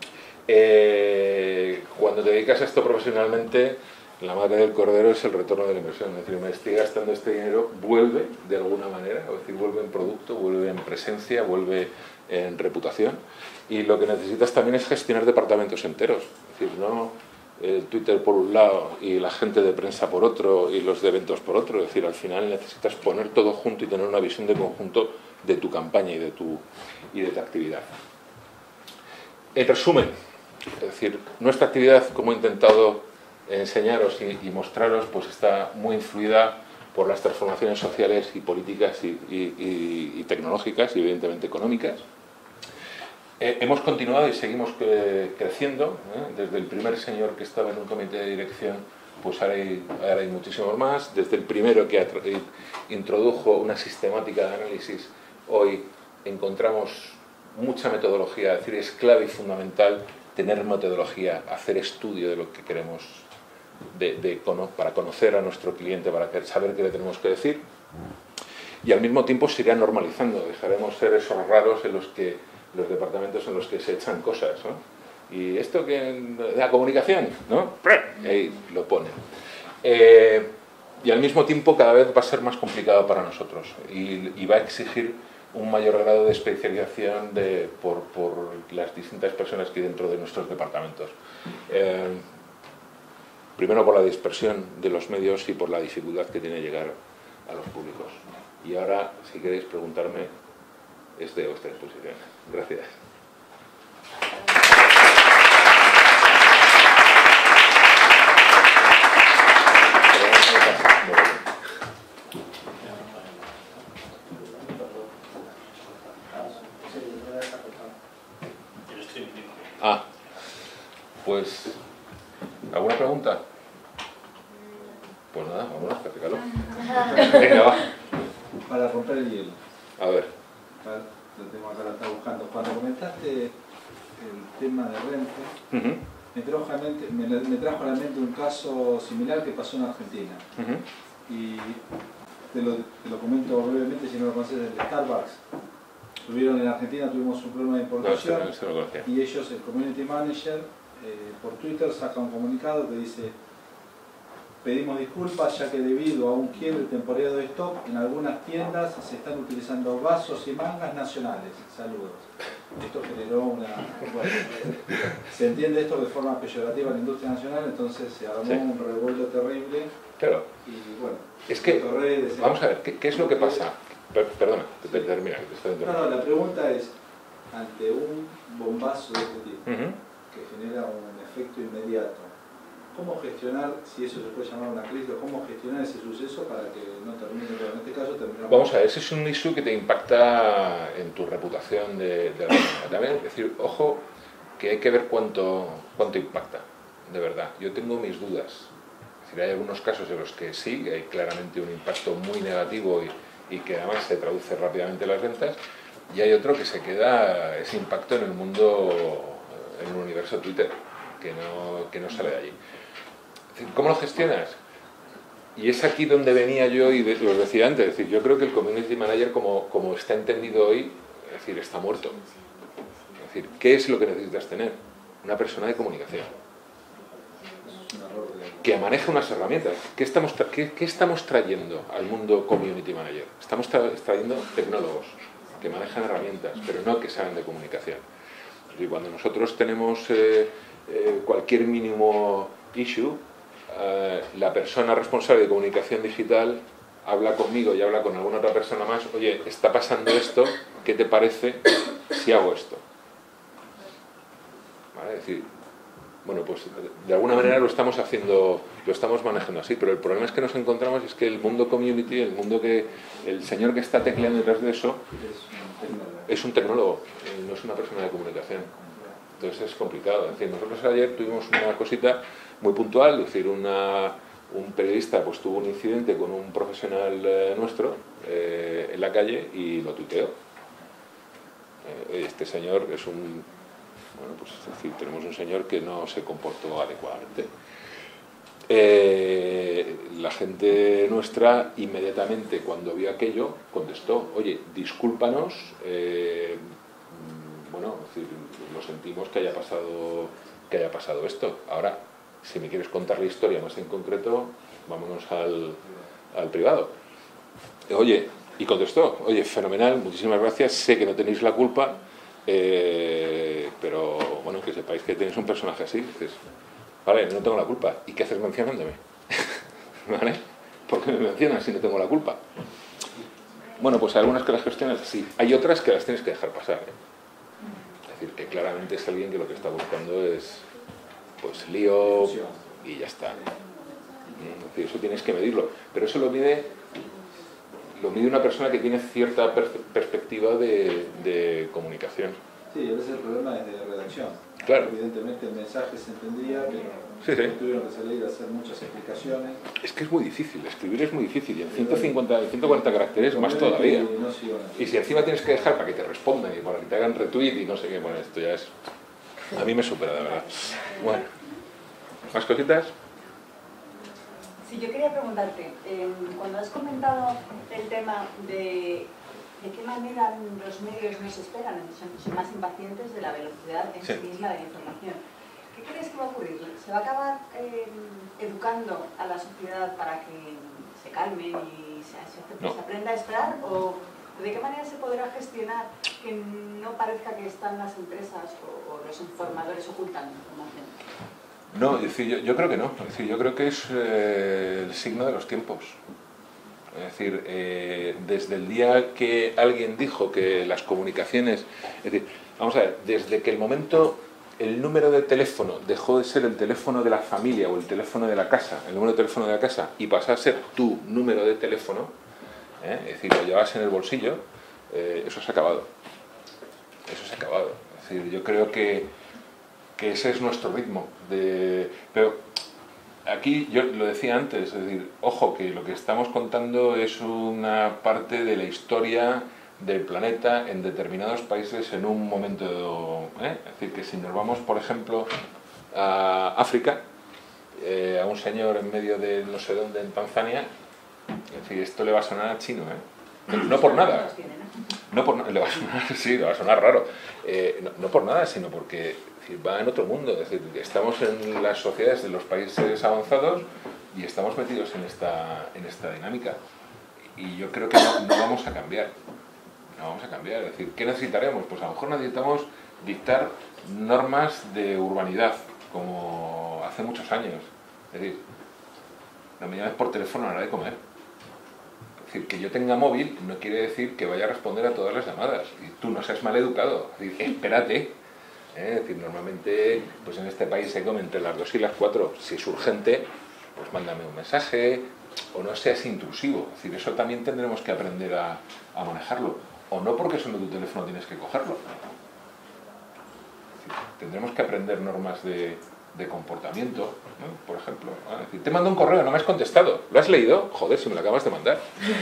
Eh, cuando te dedicas a esto profesionalmente, la madre del cordero es el retorno de la inversión. Es decir, me estoy gastando este dinero, vuelve de alguna manera, es decir, vuelve en producto, vuelve en presencia, vuelve en reputación, y lo que necesitas también es gestionar departamentos enteros. Es decir, no el Twitter por un lado y la gente de prensa por otro y los de eventos por otro. Es decir, al final necesitas poner todo junto y tener una visión de conjunto de tu campaña y de tu, y de tu actividad. En resumen, es decir, nuestra actividad, como he intentado enseñaros y, y mostraros, pues está muy influida por las transformaciones sociales y políticas y, y, y, y tecnológicas y evidentemente económicas. Eh, hemos continuado y seguimos eh, creciendo, ¿eh? Desde el primer señor que estaba en un comité de dirección, pues ahora hay, ahora hay muchísimos más. Desde el primero que introdujo una sistemática de análisis, hoy encontramos mucha metodología. Es decir, es clave y fundamental tener metodología, hacer estudio de lo que queremos, de, de, para conocer a nuestro cliente, para saber qué le tenemos que decir, y al mismo tiempo se irá normalizando. Dejaremos ser esos raros en los que los departamentos en los que se echan cosas, ¿no? Y esto que la comunicación, ¿no? Ahí lo ponen. Eh, y al mismo tiempo cada vez va a ser más complicado para nosotros y, y va a exigir un mayor grado de especialización de, por, por las distintas personas que hay dentro de nuestros departamentos. Eh, primero por la dispersión de los medios y por la dificultad que tiene llegar a los públicos. Y ahora, si queréis preguntarme, es de vuestra exposición. Gracias. Ah, pues, ¿alguna pregunta? Pues nada, vámonos, que hace calor. Venga, va. Para romper el hielo. A ver. Lo tengo acá, lo está buscando. Cuando comentaste el tema de Renfe, uh-huh. me, trajo a mente, me, me trajo a la mente un caso similar que pasó en Argentina. Uh-huh. Y te lo, te lo comento brevemente, si no lo conoces, el de Starbucks. Tuvieron en Argentina, tuvimos un problema de importación, no, eso no, eso no y ellos, el community manager, eh, por Twitter saca un comunicado que dice: pedimos disculpas ya que debido a un quiebre temporario de stock en algunas tiendas se están utilizando vasos y mangas nacionales. Saludos. Esto generó una... Bueno, se entiende esto de forma peyorativa en la industria nacional, entonces se armó sí. un revuelo terrible. Claro. Y bueno, es que, redes, vamos a ver, ¿qué, qué es lo que pasa? Perdona, que te termina. No, no, la pregunta es, ante un bombazo de este tipo, uh-huh. que genera un efecto inmediato, ¿cómo gestionar, si eso se puede llamar una crisis, cómo gestionar ese suceso para que no termine, en este caso terminamos? Vamos a ver, ese es un issue que te impacta en tu reputación de, de la comunidad también. Es decir, ojo, que hay que ver cuánto, cuánto impacta, de verdad. Yo tengo mis dudas. Es decir, hay algunos casos en los que sí, hay claramente un impacto muy negativo y y que además se traduce rápidamente en las ventas, y hay otro que se queda ese impacto en el mundo, en el universo Twitter, que no, que no sale de allí. ¿Cómo lo gestionas? Y es aquí donde venía yo y os decía antes, es decir, yo creo que el community manager como, como está entendido hoy, es decir, está muerto. Es decir, ¿qué es lo que necesitas tener? Una persona de comunicación que maneja unas herramientas. ¿Qué estamos, tra qué, ¿Qué estamos trayendo al mundo community manager? Estamos tra trayendo tecnólogos que manejan herramientas, pero no que saben de comunicación. Y cuando nosotros tenemos eh, eh, cualquier mínimo issue, eh, la persona responsable de comunicación digital habla conmigo y habla con alguna otra persona más: oye, está pasando esto, ¿qué te parece si hago esto? ¿Vale? Es decir, bueno, pues de alguna manera lo estamos haciendo, lo estamos manejando así, pero el problema es que nos encontramos es que el mundo community, el mundo que, el señor que está tecleando detrás de eso, es un tecnólogo, no es una persona de comunicación. Entonces es complicado. Es decir, nosotros ayer tuvimos una cosita muy puntual, es decir, una, un periodista pues tuvo un incidente con un profesional eh, nuestro eh, en la calle y lo tuiteó. Eh, este señor es un... Bueno, pues es decir, tenemos un señor que no se comportó adecuadamente. Eh, la gente nuestra inmediatamente cuando vio aquello contestó, oye, discúlpanos, eh, bueno, es decir, lo sentimos que haya pasado que haya pasado esto. Ahora, si me quieres contar la historia más en concreto, vámonos al, al privado. Oye, y contestó, oye, fenomenal, muchísimas gracias, sé que no tenéis la culpa, eh, pero bueno, que sepáis que tenéis un personaje así. Dices, vale, no tengo la culpa. ¿Y qué haces mencionándome? ¿Vale? ¿Por qué me mencionas si no tengo la culpa? Bueno, pues hay algunas que las gestionas así. Hay otras que las tienes que dejar pasar, ¿eh? Es decir, que claramente es alguien que lo que está buscando es, pues, lío y ya está. Es decir, eso tienes que medirlo. Pero eso lo mide, lo mide una persona que tiene cierta per perspectiva de, de comunicación. Sí, a veces el problema es de redacción. Claro. Evidentemente el mensaje se entendía, pero sí, sí. tuvieron que salir a hacer muchas explicaciones. Es que es muy difícil, escribir es muy difícil, y en ciento cincuenta, ciento cuarenta caracteres más todavía. Y, no sigo y si encima tienes que dejar para que te respondan y para que te hagan retweet y no sé qué, bueno, esto ya es... A mí me supera, de verdad. Bueno, ¿más cositas? Sí, yo quería preguntarte, eh, cuando has comentado el tema de de qué manera los medios nos esperan, son, son más impacientes de la velocidad en sí misma de la información. ¿Qué crees que va a ocurrir? ¿Se va a acabar eh, educando a la sociedad para que se calmen y se, se, no. se aprenda a esperar? ¿O de qué manera se podrá gestionar que no parezca que están las empresas o, o los informadores ocultando información? No, es decir, yo, yo creo que no. Es decir, yo creo que es eh, el signo de los tiempos. Es decir, eh, desde el día que alguien dijo que las comunicaciones... Es decir, vamos a ver, desde que el momento, el número de teléfono dejó de ser el teléfono de la familia o el teléfono de la casa, el número de teléfono de la casa, y pasó a ser tu número de teléfono, ¿eh? Es decir, lo llevas en el bolsillo, eh, eso se ha acabado. Eso se ha acabado. Es decir, yo creo que, que ese es nuestro ritmo. De, pero, aquí yo lo decía antes, es decir, ojo, que lo que estamos contando es una parte de la historia del planeta en determinados países en un momento, ¿eh? Es decir, que si nos vamos, por ejemplo, a África, eh, a un señor en medio de no sé dónde en Tanzania, es decir, esto le va a sonar a chino, ¿eh? No, no por nada, no por, le va a sonar, sí, le va a sonar raro, eh, no, no por nada, sino porque va en otro mundo. Es decir, estamos en las sociedades de los países avanzados y estamos metidos en esta, en esta dinámica. Y yo creo que no, no vamos a cambiar. No vamos a cambiar. Es decir, ¿qué necesitaremos? Pues a lo mejor necesitamos dictar normas de urbanidad, como hace muchos años. Es decir, no me llames por teléfono a la hora de comer. Es decir, que yo tenga móvil no quiere decir que vaya a responder a todas las llamadas. Y tú no seas mal educado. Es decir, espérate. ¿Eh? Es decir, normalmente pues en este país se come entre las dos y las cuatro. Si es urgente, pues mándame un mensaje, o no seas intrusivo. Es decir, eso también tendremos que aprender a, a manejarlo. O no porque suene tu teléfono tienes que cogerlo. Es decir, tendremos que aprender normas de, de comportamiento, ¿no? Por ejemplo. ¿eh? Es decir, te mando un correo, no me has contestado. ¿Lo has leído? Joder, si me lo acabas de mandar.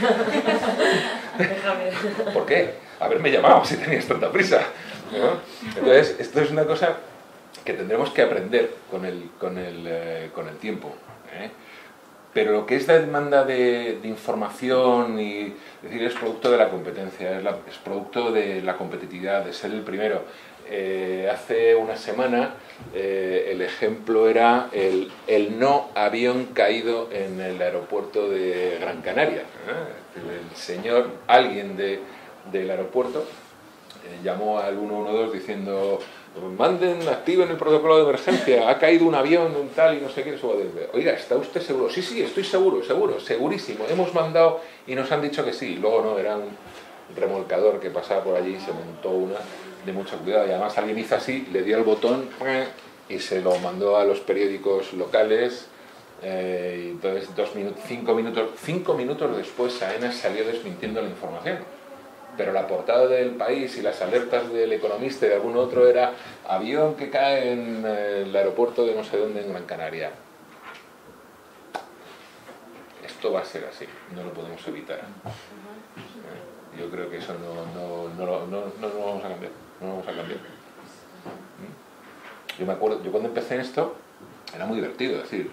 ¿Por qué? Haberme llamado si tenías tanta prisa, ¿no? Entonces, esto es una cosa que tendremos que aprender con el, con el, eh, con el tiempo, ¿eh? Pero lo que es la demanda de, de información y, es decir, es producto de la competencia, es, la, es producto de la competitividad, de ser el primero. Eh, hace una semana eh, el ejemplo era el, el no avión caído en el aeropuerto de Gran Canaria, ¿eh? El señor, alguien de, del aeropuerto, eh, llamó al uno uno dos diciendo: manden, activen el protocolo de emergencia, ha caído un avión, un tal y no sé qué. Oiga, ¿está usted seguro? Sí, sí, estoy seguro, seguro, segurísimo. Hemos mandado y nos han dicho que sí. Luego no, era un remolcador que pasaba por allí y se montó una de mucho cuidado. Y además alguien hizo así, le dio el botón y se lo mandó a los periódicos locales. Eh, y entonces dos minutos, cinco minutos, cinco minutos después AENA salió desmintiendo la información. Pero la portada del País y las alertas del Economista y de algún otro era: avión que cae en el aeropuerto de no sé dónde en Gran Canaria. esto va a ser así, no lo podemos evitar. ¿Eh? Yo creo que eso no, no, no, no, no, no lo vamos a cambiar, no lo vamos a cambiar. ¿Mm? Yo me acuerdo, yo cuando empecé en esto, era muy divertido, es decir,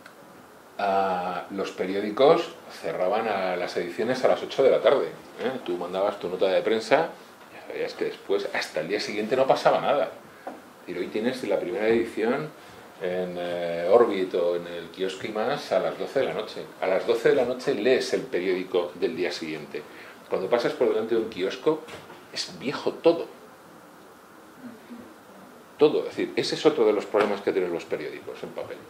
a los periódicos cerraban a las ediciones a las ocho de la tarde. ¿Eh? Tú mandabas tu nota de prensa, ya sabías que después, hasta el día siguiente no pasaba nada. Y hoy tienes la primera edición en eh, Orbit o en el kiosco y más a las doce de la noche. A las doce de la noche lees el periódico del día siguiente. Cuando pasas por delante de un kiosco, es viejo todo. Todo. Es decir, ese es otro de los problemas que tienen los periódicos en papel.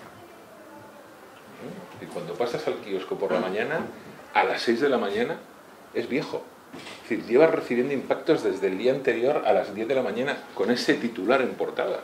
Y cuando pasas al kiosco por la mañana, a las seis de la mañana, es viejo. Es decir, llevas recibiendo impactos desde el día anterior a las diez de la mañana con ese titular en portada.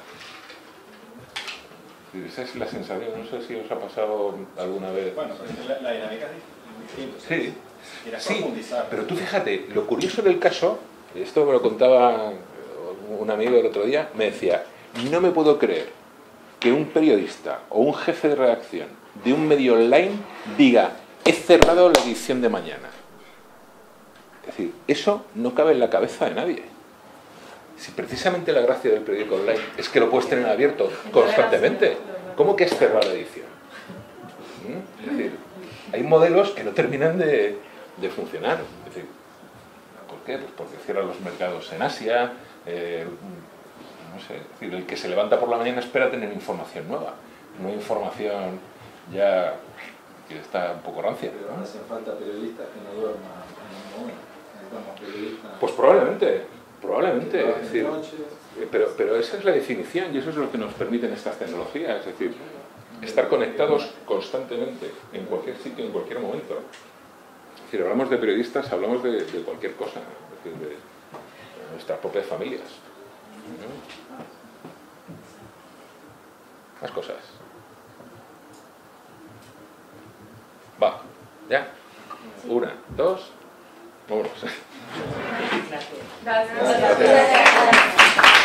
Es decir, esa es la sensación, no sé si os ha pasado alguna vez. Bueno, pero la, la dinámica es distinta. Sí, sí, pero tú fíjate, lo curioso del caso, esto me lo contaba un amigo el otro día, me decía, no me puedo creer que un periodista o un jefe de redacción de un medio online diga, he cerrado la edición de mañana. Es decir, eso no cabe en la cabeza de nadie. Si precisamente la gracia del periódico online es que lo puedes tener abierto constantemente, ¿cómo que es cerrar la edición? ¿Mm? Es decir, hay modelos que no terminan de, de funcionar. Es decir, ¿por qué? Pues porque cierran los mercados en Asia, eh, no sé, es decir, el que se levanta por la mañana espera tener información nueva, no información ya que está un poco rancia. Pero no hacen falta periodistas que no duerman en un momento. Necesitamos periodistas. Pues probablemente, probablemente. Es decir, pero, pero esa es la definición y eso es lo que nos permiten estas tecnologías. Es decir, estar conectados constantemente en cualquier sitio, en cualquier momento. Es decir, hablamos de periodistas, hablamos de, de cualquier cosa, es decir, de, de nuestras propias familias. ¿No? Más cosas. Va, ya. Una, dos, vámonos. Gracias. Gracias.